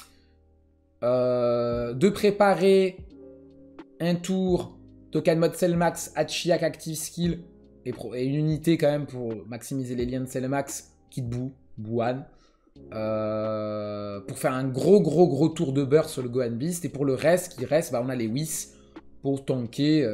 De préparer un tour Dokkan mode Selmax, Hachiyak active skill et une unité quand même pour maximiser les liens de Selmax, Kid Buu, Buuan. Pour faire un gros tour de beurre sur le Gohan Beast. Et pour le reste qui reste, on a les Whis pour tanker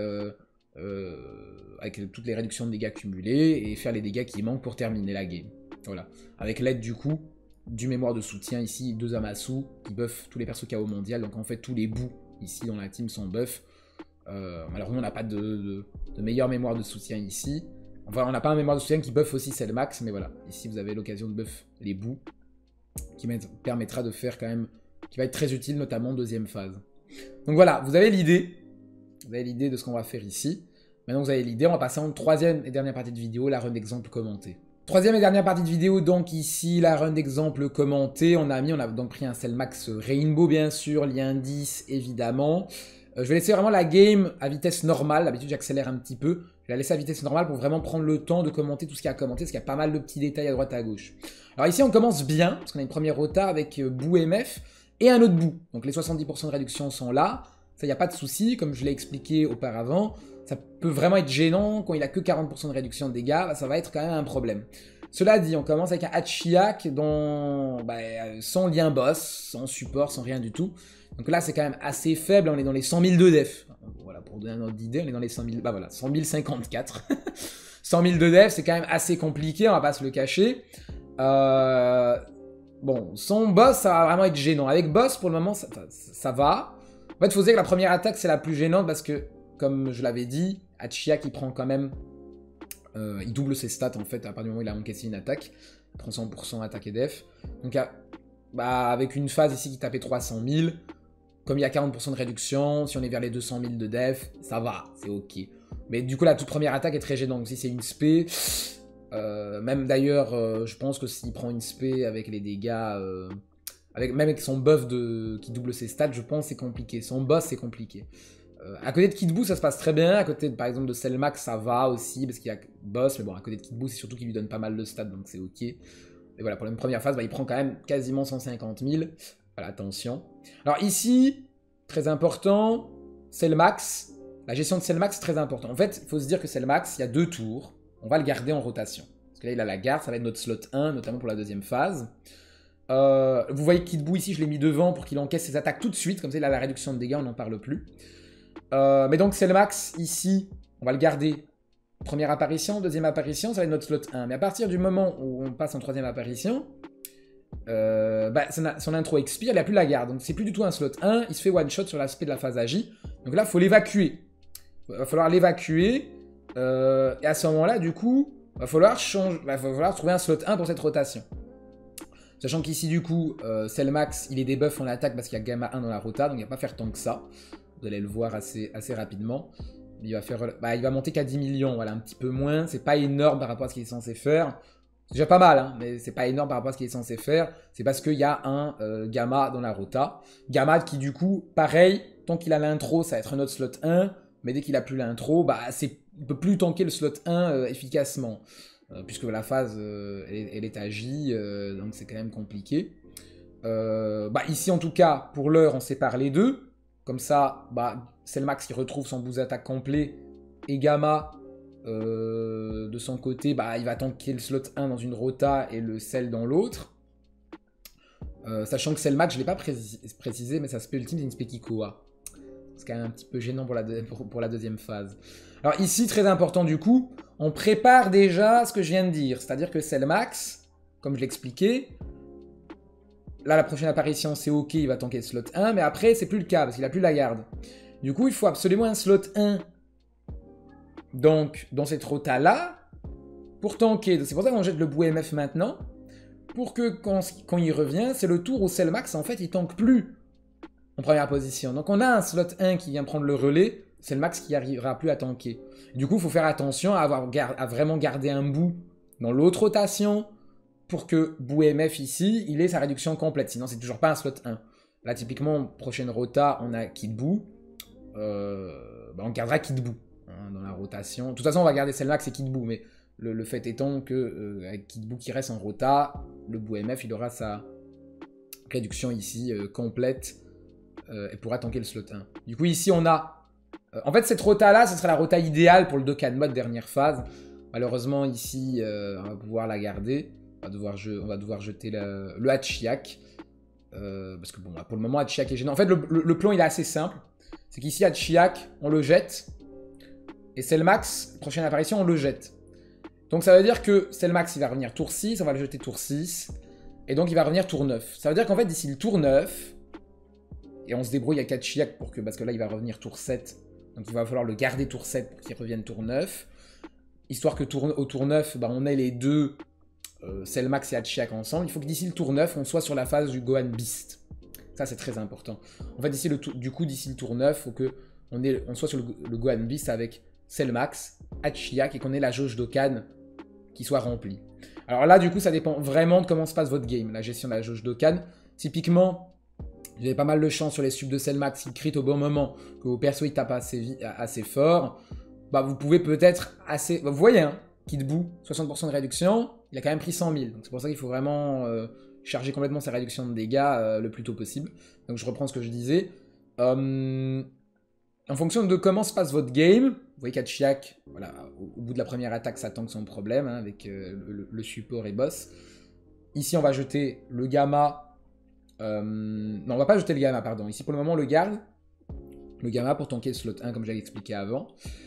avec toutes les réductions de dégâts cumulées et faire les dégâts qui manquent pour terminer la game. Voilà, avec l'aide du coup du mémoire de soutien ici, 2 Zamasu qui buff tous les persos KO mondial. Donc en fait tous les bouts ici dans la team sont buff. Malheureusement on n'a pas de meilleure mémoire de soutien ici. Enfin on n'a pas un mémoire de soutien qui buff aussi Selmax, mais voilà, ici vous avez l'occasion de buff les bouts, qui permettra de faire quand même, qui va être très utile notamment en deuxième phase. Donc voilà, vous avez l'idée de ce qu'on va faire ici. Maintenant vous avez l'idée, on va passer en troisième et dernière partie de vidéo, la run d'exemple commenté. Troisième et dernière partie de vidéo, donc ici la run d'exemple commenté. On a donc pris un Selmax Rainbow bien sûr, lien 10 évidemment. Je vais laisser vraiment la game à vitesse normale, d'habitude j'accélère un petit peu. Je vais la laisser à vitesse normale pour vraiment prendre le temps de commenter tout ce qu'il y a à commenter, parce qu'il y a pas mal de petits détails à droite à gauche. Alors ici on commence bien, parce qu'on a une première rota avec Buu MF et un autre Buu. Donc les 70% de réduction sont là, ça il n'y a pas de souci, comme je l'ai expliqué auparavant. Ça peut vraiment être gênant, quand il a que 40% de réduction de dégâts, ça va être quand même un problème. Cela dit, on commence avec un Hachiyak sans lien boss, sans support, sans rien du tout. Donc là, c'est quand même assez faible, on est dans les 100 000 de def. Voilà, pour donner un ordre d'idée, on est dans les 100 000, 100 054. 100 000 de def, c'est quand même assez compliqué, on va pas se le cacher. Bon, sans boss, ça va vraiment être gênant. Avec boss, pour le moment, ça va. En fait, il faut se dire que la première attaque, c'est la plus gênante parce que, comme je l'avais dit, Hachiyak, il prend quand même... il double ses stats, en fait, à partir du moment où il a encaissé une attaque. Il prend 100% attaque et def. Donc, avec une phase ici qui tapait 300 000, comme il y a 40% de réduction, si on est vers les 200 000 de def, ça va, c'est ok. Mais du coup, la toute première attaque est très gênante. Donc, si c'est une spé... même d'ailleurs, je pense que s'il prend une spé avec les dégâts... même avec son buff qui double ses stats, je pense que c'est compliqué. Son boss, c'est compliqué. À côté de Kid Buu, ça se passe très bien. À côté, par exemple, de Selmax, ça va aussi, parce qu'il y a boss. Mais bon, à côté de Kid Buu, c'est surtout qu'il lui donne pas mal de stats, donc c'est ok. Et voilà, pour la première phase, il prend quand même quasiment 150 000. Voilà, attention. Alors ici, très important, Selmax. La gestion de Selmax, c'est très important. En fait, il faut se dire que Selmax, il y a 2 tours. On va le garder en rotation. Parce que là, il a la garde, ça va être notre slot 1, notamment pour la deuxième phase. Vous voyez Kid Buu ici, je l'ai mis devant pour qu'il encaisse ses attaques tout de suite. Comme ça, il a la réduction de dégâts, on n'en parle plus. Mais donc Selmax, ici, on va le garder Première apparition, deuxième apparition, ça va être notre slot 1. Mais à partir du moment où on passe en troisième apparition, son intro expire, il n'a plus la garde. Donc c'est plus du tout un slot 1, il se fait one shot sur l'aspect de la phase agi. Donc là, il faut l'évacuer. Il va falloir l'évacuer. Et à ce moment-là, du coup, il va falloir trouver un slot 1 pour cette rotation. Sachant qu'ici, du coup, Cellmax, il est debuff en attaque parce qu'il y a Gamma 1 dans la rota, donc il va pas faire tant que ça. Vous allez le voir assez rapidement. Il va monter qu'à 10 millions, voilà, un petit peu moins. C'est pas énorme par rapport à ce qu'il est censé faire. C'est déjà pas mal, hein, mais c'est pas énorme par rapport à ce qu'il est censé faire. C'est parce qu'il y a un Gamma dans la rota. Gamma qui, du coup, pareil, tant qu'il a l'intro, ça va être un autre slot 1. Mais dès qu'il a plus l'intro, il peut plus tanker le slot 1 efficacement. Puisque la phase, elle est agie, donc c'est quand même compliqué. Ici, en tout cas, pour l'heure, on sépare les deux. Comme ça, Cellmax qui retrouve son boost d'attaque complet et Gamma, de son côté, il va tanker le slot 1 dans une rota et le Cell dans l'autre. Sachant que Cellmax, je ne l'ai pas précisé, mais ça spell ultime, c'est une Spekikoa. C'est quand même un petit peu gênant pour la deuxième phase. Alors ici, très important du coup, on prépare déjà ce que je viens de dire. C'est-à-dire que Cellmax, comme je l'expliquais, là, la prochaine apparition, c'est OK, il va tanker le slot 1, mais après, c'est plus le cas, parce qu'il n'a plus la garde. Du coup, il faut absolument un slot 1, donc, dans cette rota-là, pour tanker. C'est pour ça qu'on jette le bout MF maintenant, pour que, quand il revient, c'est le tour où Cellmax, en fait, il tank plus en première position. Donc, on a un slot 1 qui vient prendre le relais, Cellmax qui n'arrivera plus à tanker. Du coup, il faut faire attention à vraiment garder un bout dans l'autre rotation, pour que BouMF ici, il ait sa réduction complète. Sinon, c'est toujours pas un slot 1. Là, typiquement, prochaine rota, on a Kid Boo. On gardera Kid Boo dans la rotation. De toute façon, on va garder celle-là que c'est Kid Boo, mais le fait étant que avec Kid Boo qui reste en rota, le BouMF, il aura sa réduction ici complète et pourra tanker le slot 1. Du coup, ici, on a... en fait, cette rota-là, ce serait la rota idéale pour le Dokkan mode dernière phase. Malheureusement, ici, on va pouvoir la garder. On va devoir jeter le Hachiyak. Parce que bon, pour le moment, Hachiyak est gênant. En fait, le plan, il est assez simple. C'est qu'ici, Hachiyak, on le jette. Et Cellmax, prochaine apparition, on le jette. Donc ça veut dire que Cellmax, il va revenir tour 6. On va le jeter tour 6. Et donc, il va revenir tour 9. Ça veut dire qu'en fait, d'ici le tour 9, et on se débrouille avec Hachiyak parce que là, il va revenir tour 7. Donc, il va falloir le garder tour 7 pour qu'il revienne tour 9. Histoire que au tour 9, on ait les deux... Cellmax et Hachiyak ensemble, il faut que d'ici le tour 9, on soit sur la phase du Gohan Beast. Ça, c'est très important. En fait, d'ici le tour 9, il faut qu'on soit sur le Gohan Beast avec Cellmax, Hachiyak et qu'on ait la jauge Dokkan qui soit remplie. Alors là, du coup, ça dépend vraiment de comment se passe votre game, la gestion de la jauge Dokkan. Typiquement, vous avez pas mal de chance sur les subs de Cellmax qui crit au bon moment, que vos persos ils tapent assez fort. Vous pouvez peut-être assez... Vous voyez, hein, Kid Boo, 60% de réduction, il a quand même pris 100 000. Donc c'est pour ça qu'il faut vraiment charger complètement sa réduction de dégâts le plus tôt possible. Donc je reprends ce que je disais. En fonction de comment se passe votre game, vous voyez qu'Hachiyak, voilà, au bout de la première attaque, ça tank son problème hein, avec le support et boss. Ici, on va jeter le Gamma. Non, on va pas jeter le Gamma, pardon. Ici, pour le moment, on le garde. Le Gamma pour tanker le slot 1, comme j'avais expliqué avant.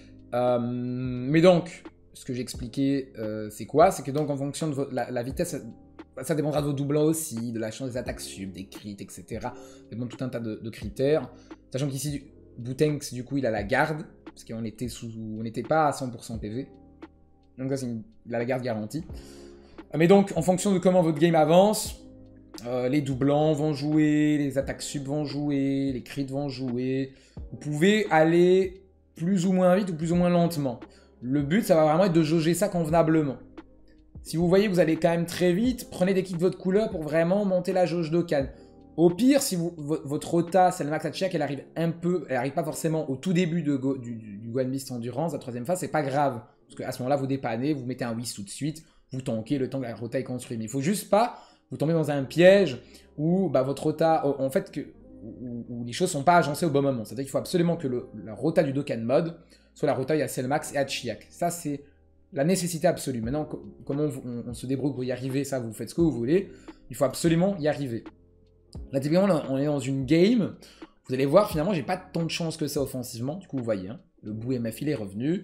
Mais donc... Ce que j'expliquais, c'est quoi? C'est que donc en fonction de la vitesse, ça dépendra de vos doublants aussi, de la chance des attaques sub, des crits, etc. Ça dépend de tout un tas de critères. Sachant qu'ici, Boutenx, du coup, il a la garde, parce qu'on n'était pas à 100% PV. Donc ça, il a la garde garantie. Mais donc, en fonction de comment votre game avance, les doublants vont jouer, les attaques sub vont jouer, les crits vont jouer. Vous pouvez aller plus ou moins vite ou plus ou moins lentement. Le but, ça va vraiment être de jauger ça convenablement. Si vous voyez que vous allez quand même très vite, prenez des kits de votre couleur pour vraiment monter la jauge Dokkan. Au pire, si votre rota, Cellmax Hachiyak, elle arrive pas forcément au tout début du Gohan Beast Endurance, la troisième phase, c'est pas grave. Parce qu'à ce moment-là, vous dépannez, vous mettez un whisk tout de suite, vous tankez le temps que la rota est construite. Mais il faut juste pas vous tomber dans un piège où votre rota, en fait, où les choses sont pas agencées au bon moment. C'est-à-dire qu'il faut absolument que la rota du Dokkan Mode soit la rota, il y a Cellmax et Hachiyak. Ça, c'est la nécessité absolue. Maintenant, comment on se débrouille pour y arriver, ça, vous faites ce que vous voulez. Il faut absolument y arriver. Là, typiquement, on est dans une game. Vous allez voir, finalement, j'ai pas tant de chance que ça offensivement. Du coup, vous voyez, hein, le BouMF, il est revenu.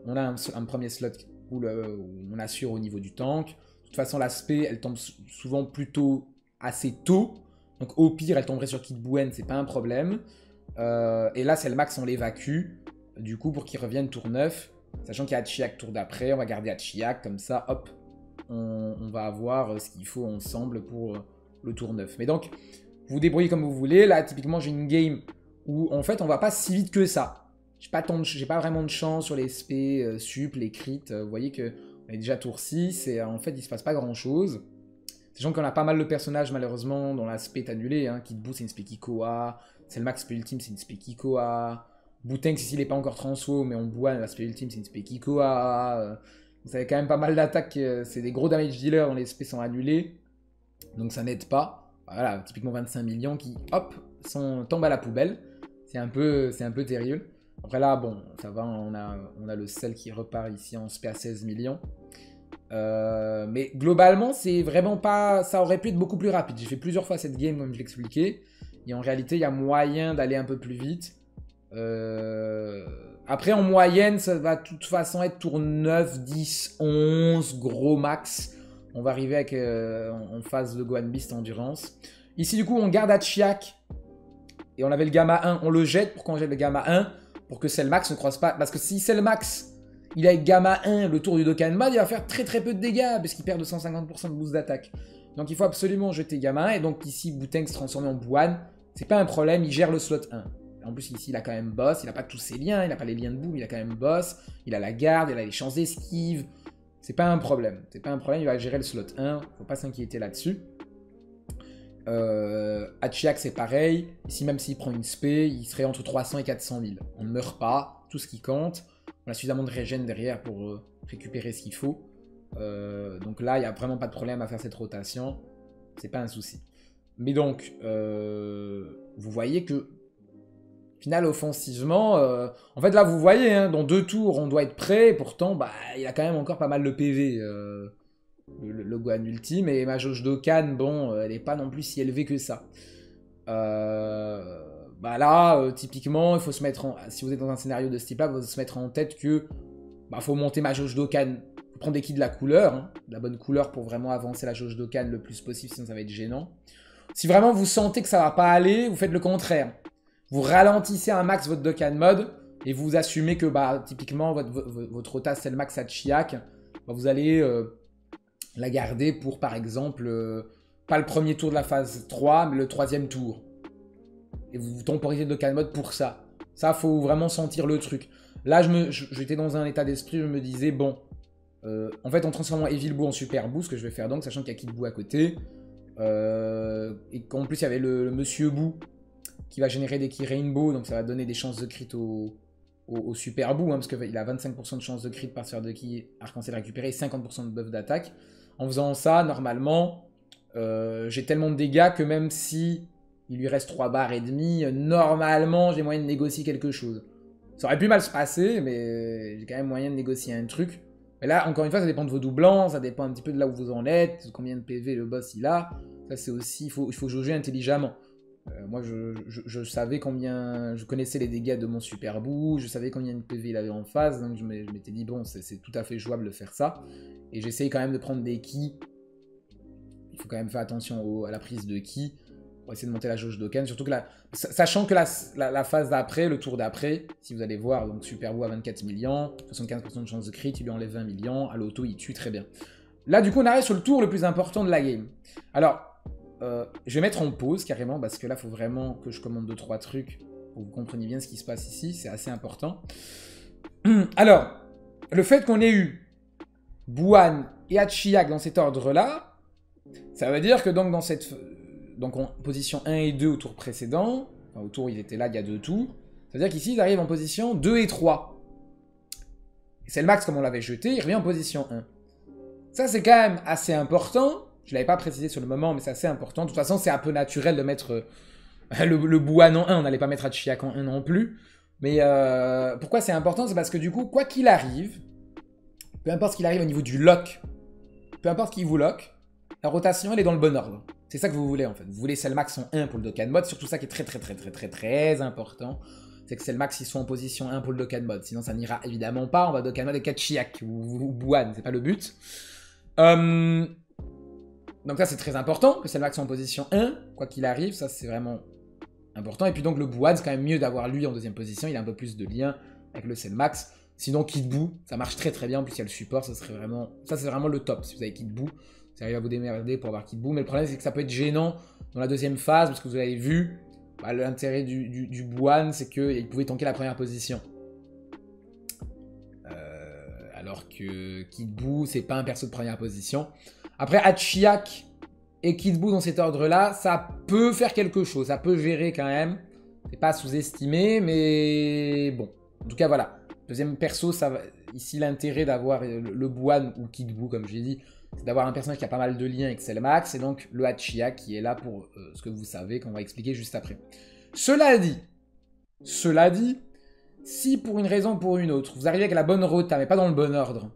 on a un premier slot où on assure au niveau du tank. De toute façon, l'aspect, elle tombe souvent plutôt assez tôt. Donc au pire, elle tomberait sur Kid Buen, c'est pas un problème. Et là, c'est le max, on l'évacue. Du coup, pour qu'il revienne tour 9. Sachant qu'il y a Hachiyak tour d'après, on va garder Hachiyak, comme ça, hop, on va avoir ce qu'il faut ensemble pour le tour 9. Mais donc, vous vous débrouillez comme vous voulez. Là, typiquement, j'ai une game où, en fait, on va pas si vite que ça. J'ai pas vraiment de chance sur les SP, sup, les crits. Vous voyez qu'on est déjà tour 6 et en fait, il se passe pas grand-chose. Sachant qu'on a pas mal de personnages, malheureusement, dont l'aspect est annulé. Hein. Kid Buu, c'est une spé Kikoa. C'est le max spé ultime, c'est une spé Kikoa. Boutenx, ici, il n'est pas encore transfo, mais on boit, l'aspect ultime, c'est une spé Kikoa. Vous avez quand même pas mal d'attaques, c'est des gros damage dealers dont les spés sont annulés. Donc ça n'aide pas. Voilà, typiquement 25 millions qui, hop, tombent à la poubelle. C'est un peu terrible. Après là, bon, ça va, on a le sel qui repart ici en spé à 16 millions. Mais globalement, c'est vraiment pas... Ça aurait pu être beaucoup plus rapide. J'ai fait plusieurs fois cette game, comme je l'expliquais. Et en réalité, il y a moyen d'aller un peu plus vite. Après, en moyenne, ça va de toute façon être tour 9, 10, 11, gros max. On va arriver avec, en phase de Gohan Beast Endurance. Ici, du coup, on garde Hachiyak. Et on avait le Gamma 1. On le jette. Pourquoi on jette le Gamma 1? Pour que Cellmax ne croise pas. Parce que si Cellmax, il a avec Gamma 1 le tour du Dokkan Mode, il va faire très très peu de dégâts. Parce qu'il perd 250% de boost d'attaque. Donc il faut absolument jeter Gamma 1. Et donc ici, Boutenx transformé en Buan. C'est pas un problème. Il gère le slot 1. En plus, ici, il a quand même boss. Il n'a pas tous ses liens. Il n'a pas les liens de boom. Il a quand même boss. Il a la garde. Il a les chances d'esquive. C'est pas un problème. C'est pas un problème. Il va gérer le slot 1. Faut pas s'inquiéter là-dessus. Hachiyak, c'est pareil. Ici, même s'il prend une spé, il serait entre 300 et 400 000. On ne meurt pas. Tout ce qui compte. On a suffisamment de régène derrière pour récupérer ce qu'il faut. Donc là, il n'y a vraiment pas de problème à faire cette rotation. C'est pas un souci. Mais donc, vous voyez que final, offensivement, en fait, là, vous voyez, hein, dans 2 tours, on doit être prêt. Pourtant, bah, il a quand même encore pas mal de PV, le Gohan ultime. Et ma jauge Dokkan, bon, elle n'est pas non plus si élevée que ça. Bah là, typiquement, il faut se mettre en... Si vous êtes dans un scénario de ce type-là, il faut se mettre en tête que bah, faut monter ma jauge Dokkan. Il faut prendre des kits de la couleur, hein, de la bonne couleur pour vraiment avancer la jauge Dokkan le plus possible, sinon ça va être gênant. Si vraiment vous sentez que ça va pas aller, vous faites le contraire. Vous ralentissez un max votre Dokkan Mode et vous assumez que bah, typiquement votre rota c'est le max Hachiyak. Bah, vous allez la garder pour par exemple pas le premier tour de la phase 3 mais le 3e tour. Et vous temporisez le Dokkan Mode pour ça. Ça, faut vraiment sentir le truc. Là, j'étais dans un état d'esprit, je me disais bon, en fait en transformant Evil Buu en Super Buu, ce que je vais faire donc, sachant qu'il y a Kid Buu à côté, et qu'en plus il y avait le Monsieur Buu qui va générer des Ki Rainbow, donc ça va donner des chances de crit au Super Buu, hein, parce qu'il a 25% de chances de crit par sphère de Ki arc-en-ciel récupéré et 50% de buff d'attaque. En faisant ça, normalement, j'ai tellement de dégâts que même si il lui reste 3 barres et demi, normalement, j'ai moyen de négocier quelque chose. Ça aurait pu mal se passer, mais j'ai quand même moyen de négocier un truc. Mais là, encore une fois, ça dépend de vos doublants, ça dépend un petit peu de là où vous en êtes, combien de PV le boss il a. Ça, c'est aussi, il faut jauger intelligemment. Moi, je savais combien... Je connaissais les dégâts de mon Super Buu, je savais combien de PV il avait en face, donc je m'étais dit, bon, c'est tout à fait jouable de faire ça. Et j'essaye quand même de prendre des Ki. Il faut quand même faire attention à la prise de Ki, pour essayer de monter la jauge Dokkan. Surtout que sachant que la phase d'après, le tour d'après, si vous allez voir, donc Super Buu à 24 millions, 75% de chance de crit, il lui enlève 20 millions, à l'auto, il tue très bien. Là, du coup, on arrive sur le tour le plus important de la game. Alors... je vais mettre en pause carrément parce que là il faut vraiment que je commande 2-3 trucs pour que vous compreniez bien ce qui se passe ici, c'est assez important. Alors, le fait qu'on ait eu Buan et Hachiyak dans cet ordre-là, ça veut dire que donc donc en position 1 et 2 au tour précédent, enfin au tour il était là il y a 2 tours, ça veut dire qu'ici ils arrivent en position 2 et 3. C'est le max comme on l'avait jeté, il revient en position 1. Ça c'est quand même assez important. Je ne l'avais pas précisé sur le moment, mais c'est assez important. De toute façon, c'est un peu naturel de mettre le Buan en 1. On n'allait pas mettre Hachiyak en 1 non plus. Mais pourquoi c'est important? C'est parce que du coup, quoi qu'il arrive, peu importe ce qu'il arrive au niveau du lock, peu importe qui vous lock, la rotation, elle est dans le bon ordre. C'est ça que vous voulez en fait. Vous voulez Cellmax en 1 pour le Dokkan Mode, surtout ça qui est très important. c'est que Selmax ils sont en position 1 pour le Dokkan Mode. Sinon ça n'ira évidemment pas, on va Dokkan Mode avec Hachiyak ou Buan, c'est pas le but. Donc ça c'est très important, que Selmax soit en position 1, quoi qu'il arrive, ça c'est vraiment important. Et puis donc le Buan, c'est quand même mieux d'avoir lui en deuxième position, il a un peu plus de lien avec le Selmax. Sinon Kid Buu, ça marche très très bien, en plus il y a le support, ça c'est vraiment le top. Si vous avez Kid Buu, vous arrivez à vous démerder pour avoir Kid Buu, mais le problème c'est que ça peut être gênant dans la deuxième phase, parce que vous avez vu, bah, l'intérêt du Buan, c'est qu'il pouvait tanker la première position. Alors que Kid Buu, c'est pas un perso de première position. Après, Hachiyak et Kid Buu dans cet ordre-là, ça peut faire quelque chose, ça peut gérer quand même. C'est pas sous-estimé, mais bon. En tout cas, voilà. Deuxième perso, ça va... ici l'intérêt d'avoir le Buan ou Kid Buu, comme j'ai dit, c'est d'avoir un personnage qui a pas mal de liens avec Selmax, et donc le Hachiyak qui est là pour ce que vous savez, qu'on va expliquer juste après. Cela dit, si pour une raison ou pour une autre, vous arrivez avec la bonne rota, mais pas dans le bon ordre,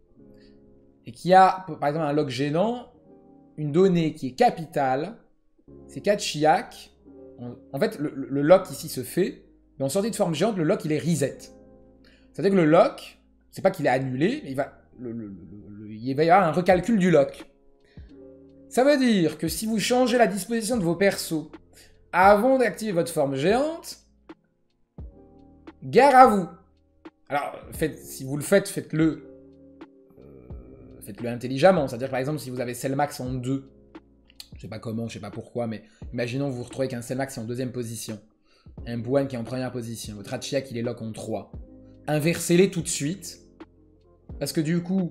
et qu'il y a, par exemple, un lock gênant, une donnée qui est capitale, c'est qu'Hachiyak, en fait, le lock ici se fait, mais en sortie de forme géante, le lock, il est reset. C'est-à-dire que le lock, c'est pas qu'il est annulé, mais il va y avoir un recalcul du lock. Ça veut dire que si vous changez la disposition de vos persos avant d'activer votre forme géante, gare à vous. Alors, si vous le faites, faites-le intelligemment. C'est-à-dire, par exemple, si vous avez Selmax en 2, je sais pas comment, je sais pas pourquoi, mais imaginons vous vous retrouvez qu'un Selmax est en deuxième position, un Buan qui est en première position, votre Hachiyak il est lock en 3. Inversez-les tout de suite, parce que du coup,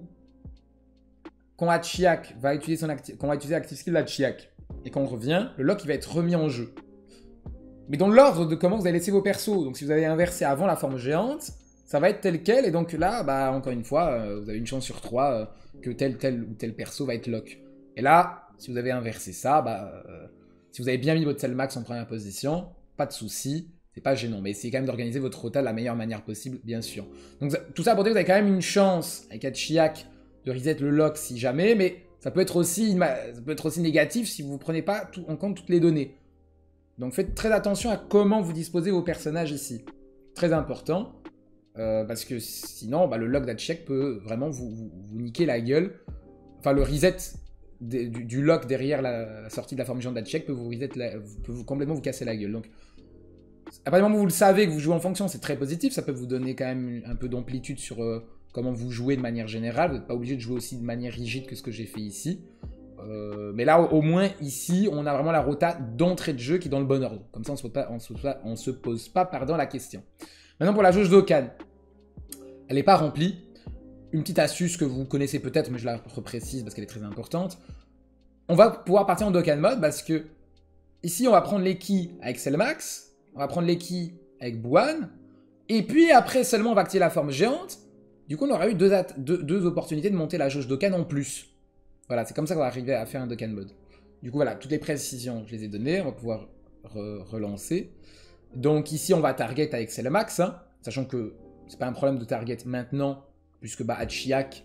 quand Hachiyak va utiliser l'active skill d'Hachiyak, et qu'on revient, le lock il va être remis en jeu. Mais dans l'ordre de comment vous allez laisser vos persos, donc si vous avez inversé avant la forme géante, ça va être tel quel, et donc là, bah encore une fois, vous avez une chance sur 3 que tel ou tel perso va être lock. Et là, si vous avez inversé ça, bah, si vous avez bien mis votre Selmax en première position, pas de souci, c'est pas gênant, mais essayez quand même d'organiser votre rota de la meilleure manière possible, bien sûr. Donc tout ça pour dire que vous avez quand même une chance avec Hachiyak de reset le lock si jamais, mais ça peut être aussi négatif si vous ne prenez pas en compte toutes les données. Donc faites très attention à comment vous disposez vos personnages ici. Très important, parce que sinon le lock d'Hachiyak peut vraiment vous niquer la gueule. Enfin le reset du lock derrière la sortie de la forme géante d'Hachiyak peut complètement vous casser la gueule. Donc à partir du moment où vous le savez, que vous jouez en fonction, c'est très positif. Ça peut vous donner quand même un peu d'amplitude sur comment vous jouez de manière générale. Vous n'êtes pas obligé de jouer aussi de manière rigide que ce que j'ai fait ici. Mais là, au moins, ici, on a vraiment la rota d'entrée de jeu qui est dans le bon ordre. Comme ça, on se pose pas la question. Maintenant, pour la jauge Dokkan. Elle n'est pas remplie. Une petite astuce que vous connaissez peut-être, mais je la reprécise parce qu'elle est très importante. On va pouvoir partir en Dokkan Mode parce que ici, on va prendre les Ki avec Selmax. On va prendre les Ki avec Buan. Et puis après seulement on va activer la forme géante. Du coup on aura eu deux opportunités de monter la jauge Dokkan en plus. Voilà, c'est comme ça qu'on va arriver à faire un Dokkan Mode. Du coup voilà, toutes les précisions je les ai données. On va pouvoir relancer. Donc ici on va target avec Selmax. Hein, sachant que c'est pas un problème de target maintenant. Puisque Hachiyak,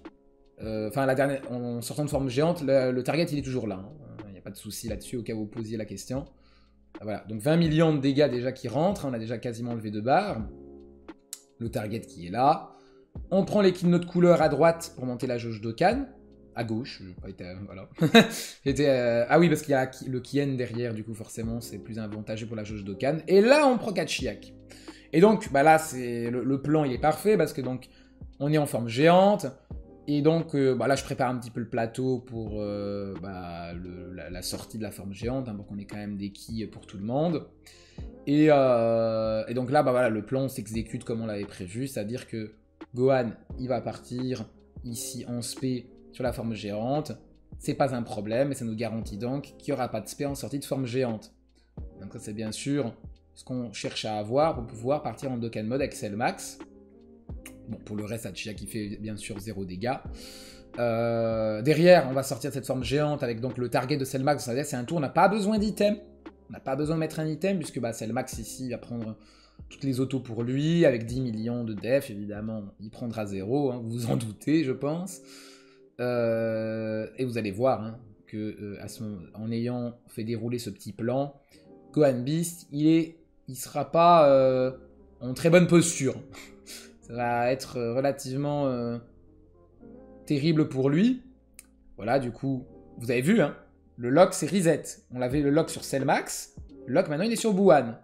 en sortant de forme géante, le target il est toujours là. Il n'y a pas de souci là-dessus au cas où vous posiez la question. Voilà, donc 20 millions de dégâts déjà qui rentrent, on a déjà quasiment levé 2 barres. Le target qui est là. On prend les kills de notre couleur à droite pour monter la jauge Dokkan. À gauche, je pas été, voilà. Ah oui, parce qu'il y a le Kien derrière, du coup forcément c'est plus avantageux pour la jauge Dokkan. Et là on prend Hachiyak. Et donc là c'est le plan il est parfait parce que donc on est en forme géante. Et donc là je prépare un petit peu le plateau pour la sortie de la forme géante, hein, pour qu'on ait quand même des quilles pour tout le monde. Et donc là le plan s'exécute comme on l'avait prévu, c'est-à-dire que Gohan il va partir ici en spé sur la forme géante. C'est pas un problème, et ça nous garantit donc qu'il n'y aura pas de spé en sortie de forme géante. Donc ça c'est bien sûr ce qu'on cherche à avoir pour pouvoir partir en Dokkan Mode avec Selmax. Bon, pour le reste, Hachiyak qui fait bien sûr 0 dégâts. Derrière, on va sortir de cette forme géante avec donc le target de Selmax. C'est un tour, on n'a pas besoin d'item. On n'a pas besoin de mettre un item, puisque Selmax ici va prendre toutes les autos pour lui, avec 10 millions de def, évidemment. Il prendra 0, hein, vous vous en doutez, je pense. Et vous allez voir hein, que en ayant fait dérouler ce petit plan, Gohan Beast, il sera pas en très bonne posture. Ça va être relativement terrible pour lui. Voilà, du coup, vous avez vu, hein, le lock c'est reset. On avait le lock sur Selmax. Le lock maintenant il est sur Buwan.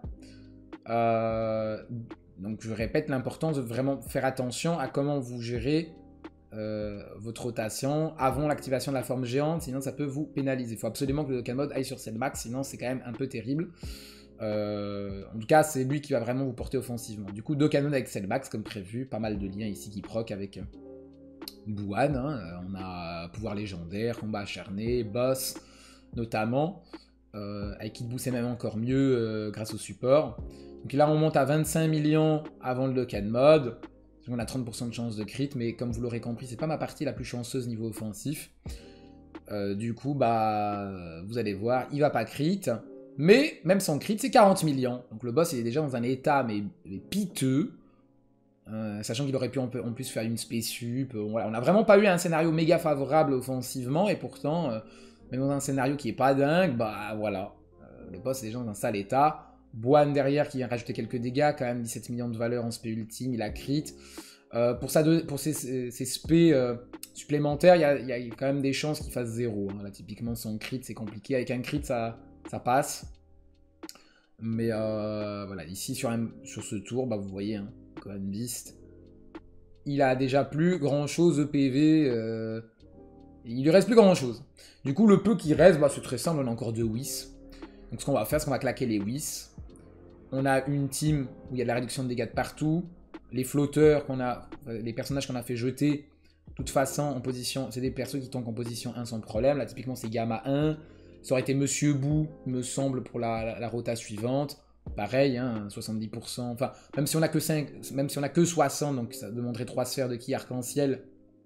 Donc je répète l'importance de vraiment faire attention à comment vous gérez votre rotation avant l'activation de la forme géante, sinon ça peut vous pénaliser. Il faut absolument que le Dokkan Mode aille sur Selmax, sinon c'est quand même un peu terrible. En tout cas, c'est lui qui va vraiment vous porter offensivement. Du coup, Dokkan Mode avec Selmax comme prévu, pas mal de liens ici qui proc avec Buwan. Hein. On a pouvoir légendaire, combat acharné, boss notamment. Avec Kid Buu c'est même encore mieux grâce au support. Donc là on monte à 25 millions avant le Dokkan Mode. On a 30% de chance de crit, mais comme vous l'aurez compris, c'est pas ma partie la plus chanceuse niveau offensif. Du coup, bah, vous allez voir, il va pas crit. Mais même sans crit, c'est 40 millions. Donc le boss il est déjà dans un état mais piteux. Sachant qu'il aurait pu en plus faire une spé-sup. Voilà. On n'a vraiment pas eu un scénario méga favorable offensivement, et pourtant, même dans un scénario qui est pas dingue, bah voilà. Le boss est déjà dans un sale état. Buwan derrière qui vient rajouter quelques dégâts, quand même 17 millions de valeur en spé ultime, il a crit. Pour ses spé supplémentaires, il y a quand même des chances qu'il fasse 0. Hein. Là, typiquement, son crit, c'est compliqué. Avec un crit, ça passe. Mais voilà, ici, sur ce tour, bah, vous voyez, hein, Gohan Beast, il a déjà plus grand-chose EPV. Il lui reste plus grand-chose. Du coup, le peu qui reste, bah, c'est très simple, on a encore 2 Whis. Donc ce qu'on va faire, c'est qu'on va claquer les Whis. On a une team où il y a de la réduction de dégâts de partout. Les flotteurs qu'on a, les personnages qu'on a fait jeter, de toute façon, en position, c'est des persos qui tombent en position 1 sans problème. Là, typiquement, c'est Gamma 1. Ça aurait été Monsieur Buu, me semble, pour la rota suivante. Pareil, hein, 70%. Enfin, même si on a que 5, même si on a que 60, donc ça demanderait 3 sphères de ki arc-en-ciel.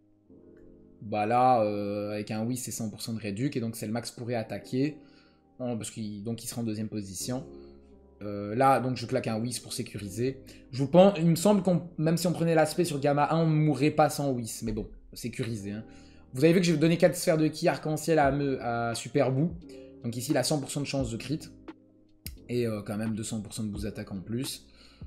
Bah là, avec un Whis, c'est 100% de réduc, et donc Selmax pourrait attaquer. Parce qu'il sera en deuxième position. Là, donc je claque un Whis pour sécuriser. Je vous pense, il me semble qu'on, même si on prenait l'aspect sur Gamma 1, on ne mourrait pas sans Whis. Mais bon, sécurisé. Hein. Vous avez vu que j'ai donné 4 sphères de ki arc-en-ciel à Super Buu. Donc ici, il a 100% de chance de crit. Et quand même 200% de boost d'attaque en plus.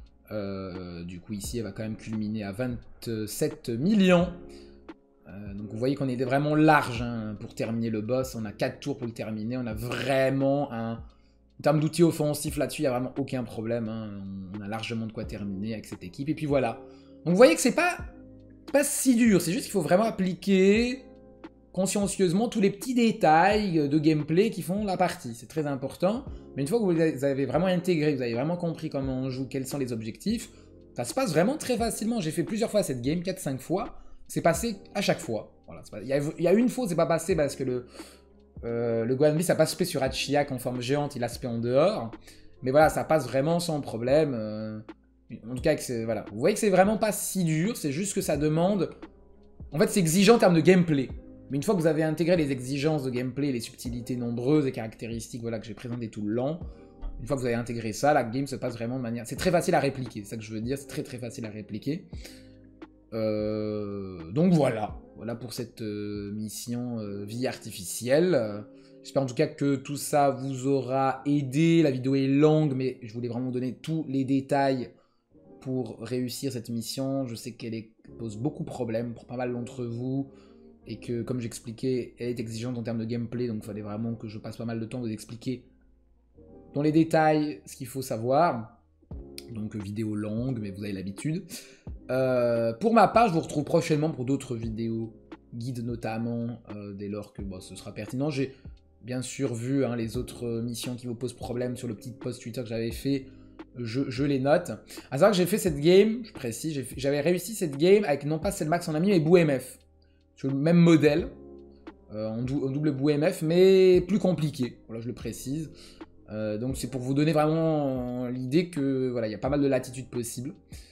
Du coup, ici, elle va quand même culminer à 27 millions. Donc vous voyez qu'on est vraiment large hein, pour terminer le boss. On a 4 tours pour le terminer. On a vraiment un... En termes d'outils offensifs là-dessus, il n'y a vraiment aucun problème. Hein. On a largement de quoi terminer avec cette équipe. Et puis voilà. Donc vous voyez que c'est pas si dur. C'est juste qu'il faut vraiment appliquer consciencieusement tous les petits détails de gameplay qui font la partie. C'est très important. Mais une fois que vous avez vraiment intégré, vous avez vraiment compris comment on joue, quels sont les objectifs, ça se passe vraiment très facilement. J'ai fait plusieurs fois cette game, 4-5 fois. C'est passé à chaque fois. Voilà, il y a une fois, c'est pas passé parce que le Gohan Beast, ça passe spé sur Hachiyak en forme géante, il a spé en dehors. Mais voilà, ça passe vraiment sans problème. En tout cas, voilà. Vous voyez que c'est vraiment pas si dur, c'est juste que ça demande... En fait, c'est exigeant en termes de gameplay. Mais une fois que vous avez intégré les exigences de gameplay, les subtilités nombreuses et caractéristiques voilà, que j'ai présentées tout le long, une fois que vous avez intégré ça, la game se passe vraiment de manière... C'est très facile à répliquer, c'est ça que je veux dire, c'est très très facile à répliquer. Donc voilà. Voilà pour cette mission vie artificielle. J'espère en tout cas que tout ça vous aura aidé. La vidéo est longue, mais je voulais vraiment vous donner tous les détails pour réussir cette mission. Je sais qu'elle pose beaucoup de problèmes pour pas mal d'entre vous. Et que, comme j'expliquais, elle est exigeante en termes de gameplay. Donc il fallait vraiment que je passe pas mal de temps à vous expliquer dans les détails ce qu'il faut savoir. Donc vidéo longue, mais vous avez l'habitude. Pour ma part, je vous retrouve prochainement pour d'autres vidéos, guides notamment, dès lors que ce sera pertinent. J'ai bien sûr vu hein, les autres missions qui vous posent problème sur le petit post Twitter que j'avais fait, je les note. À savoir que j'ai fait cette game, je précise, j'avais réussi cette game avec non pas Selmax en ami, mais Buu MF. Sur le même modèle, en double Buu MF, mais plus compliqué, voilà, je le précise. Donc c'est pour vous donner vraiment l'idée que voilà, il y a pas mal de latitude possible.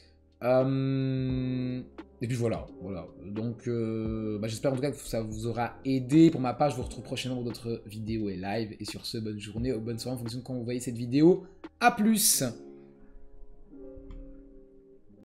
Et puis voilà. Donc j'espère en tout cas que ça vous aura aidé. Pour ma part, je vous retrouve prochainement pour d'autres vidéos et live. Et sur ce, bonne journée ou bonne soirée en fonction de quand vous voyez cette vidéo. A plus!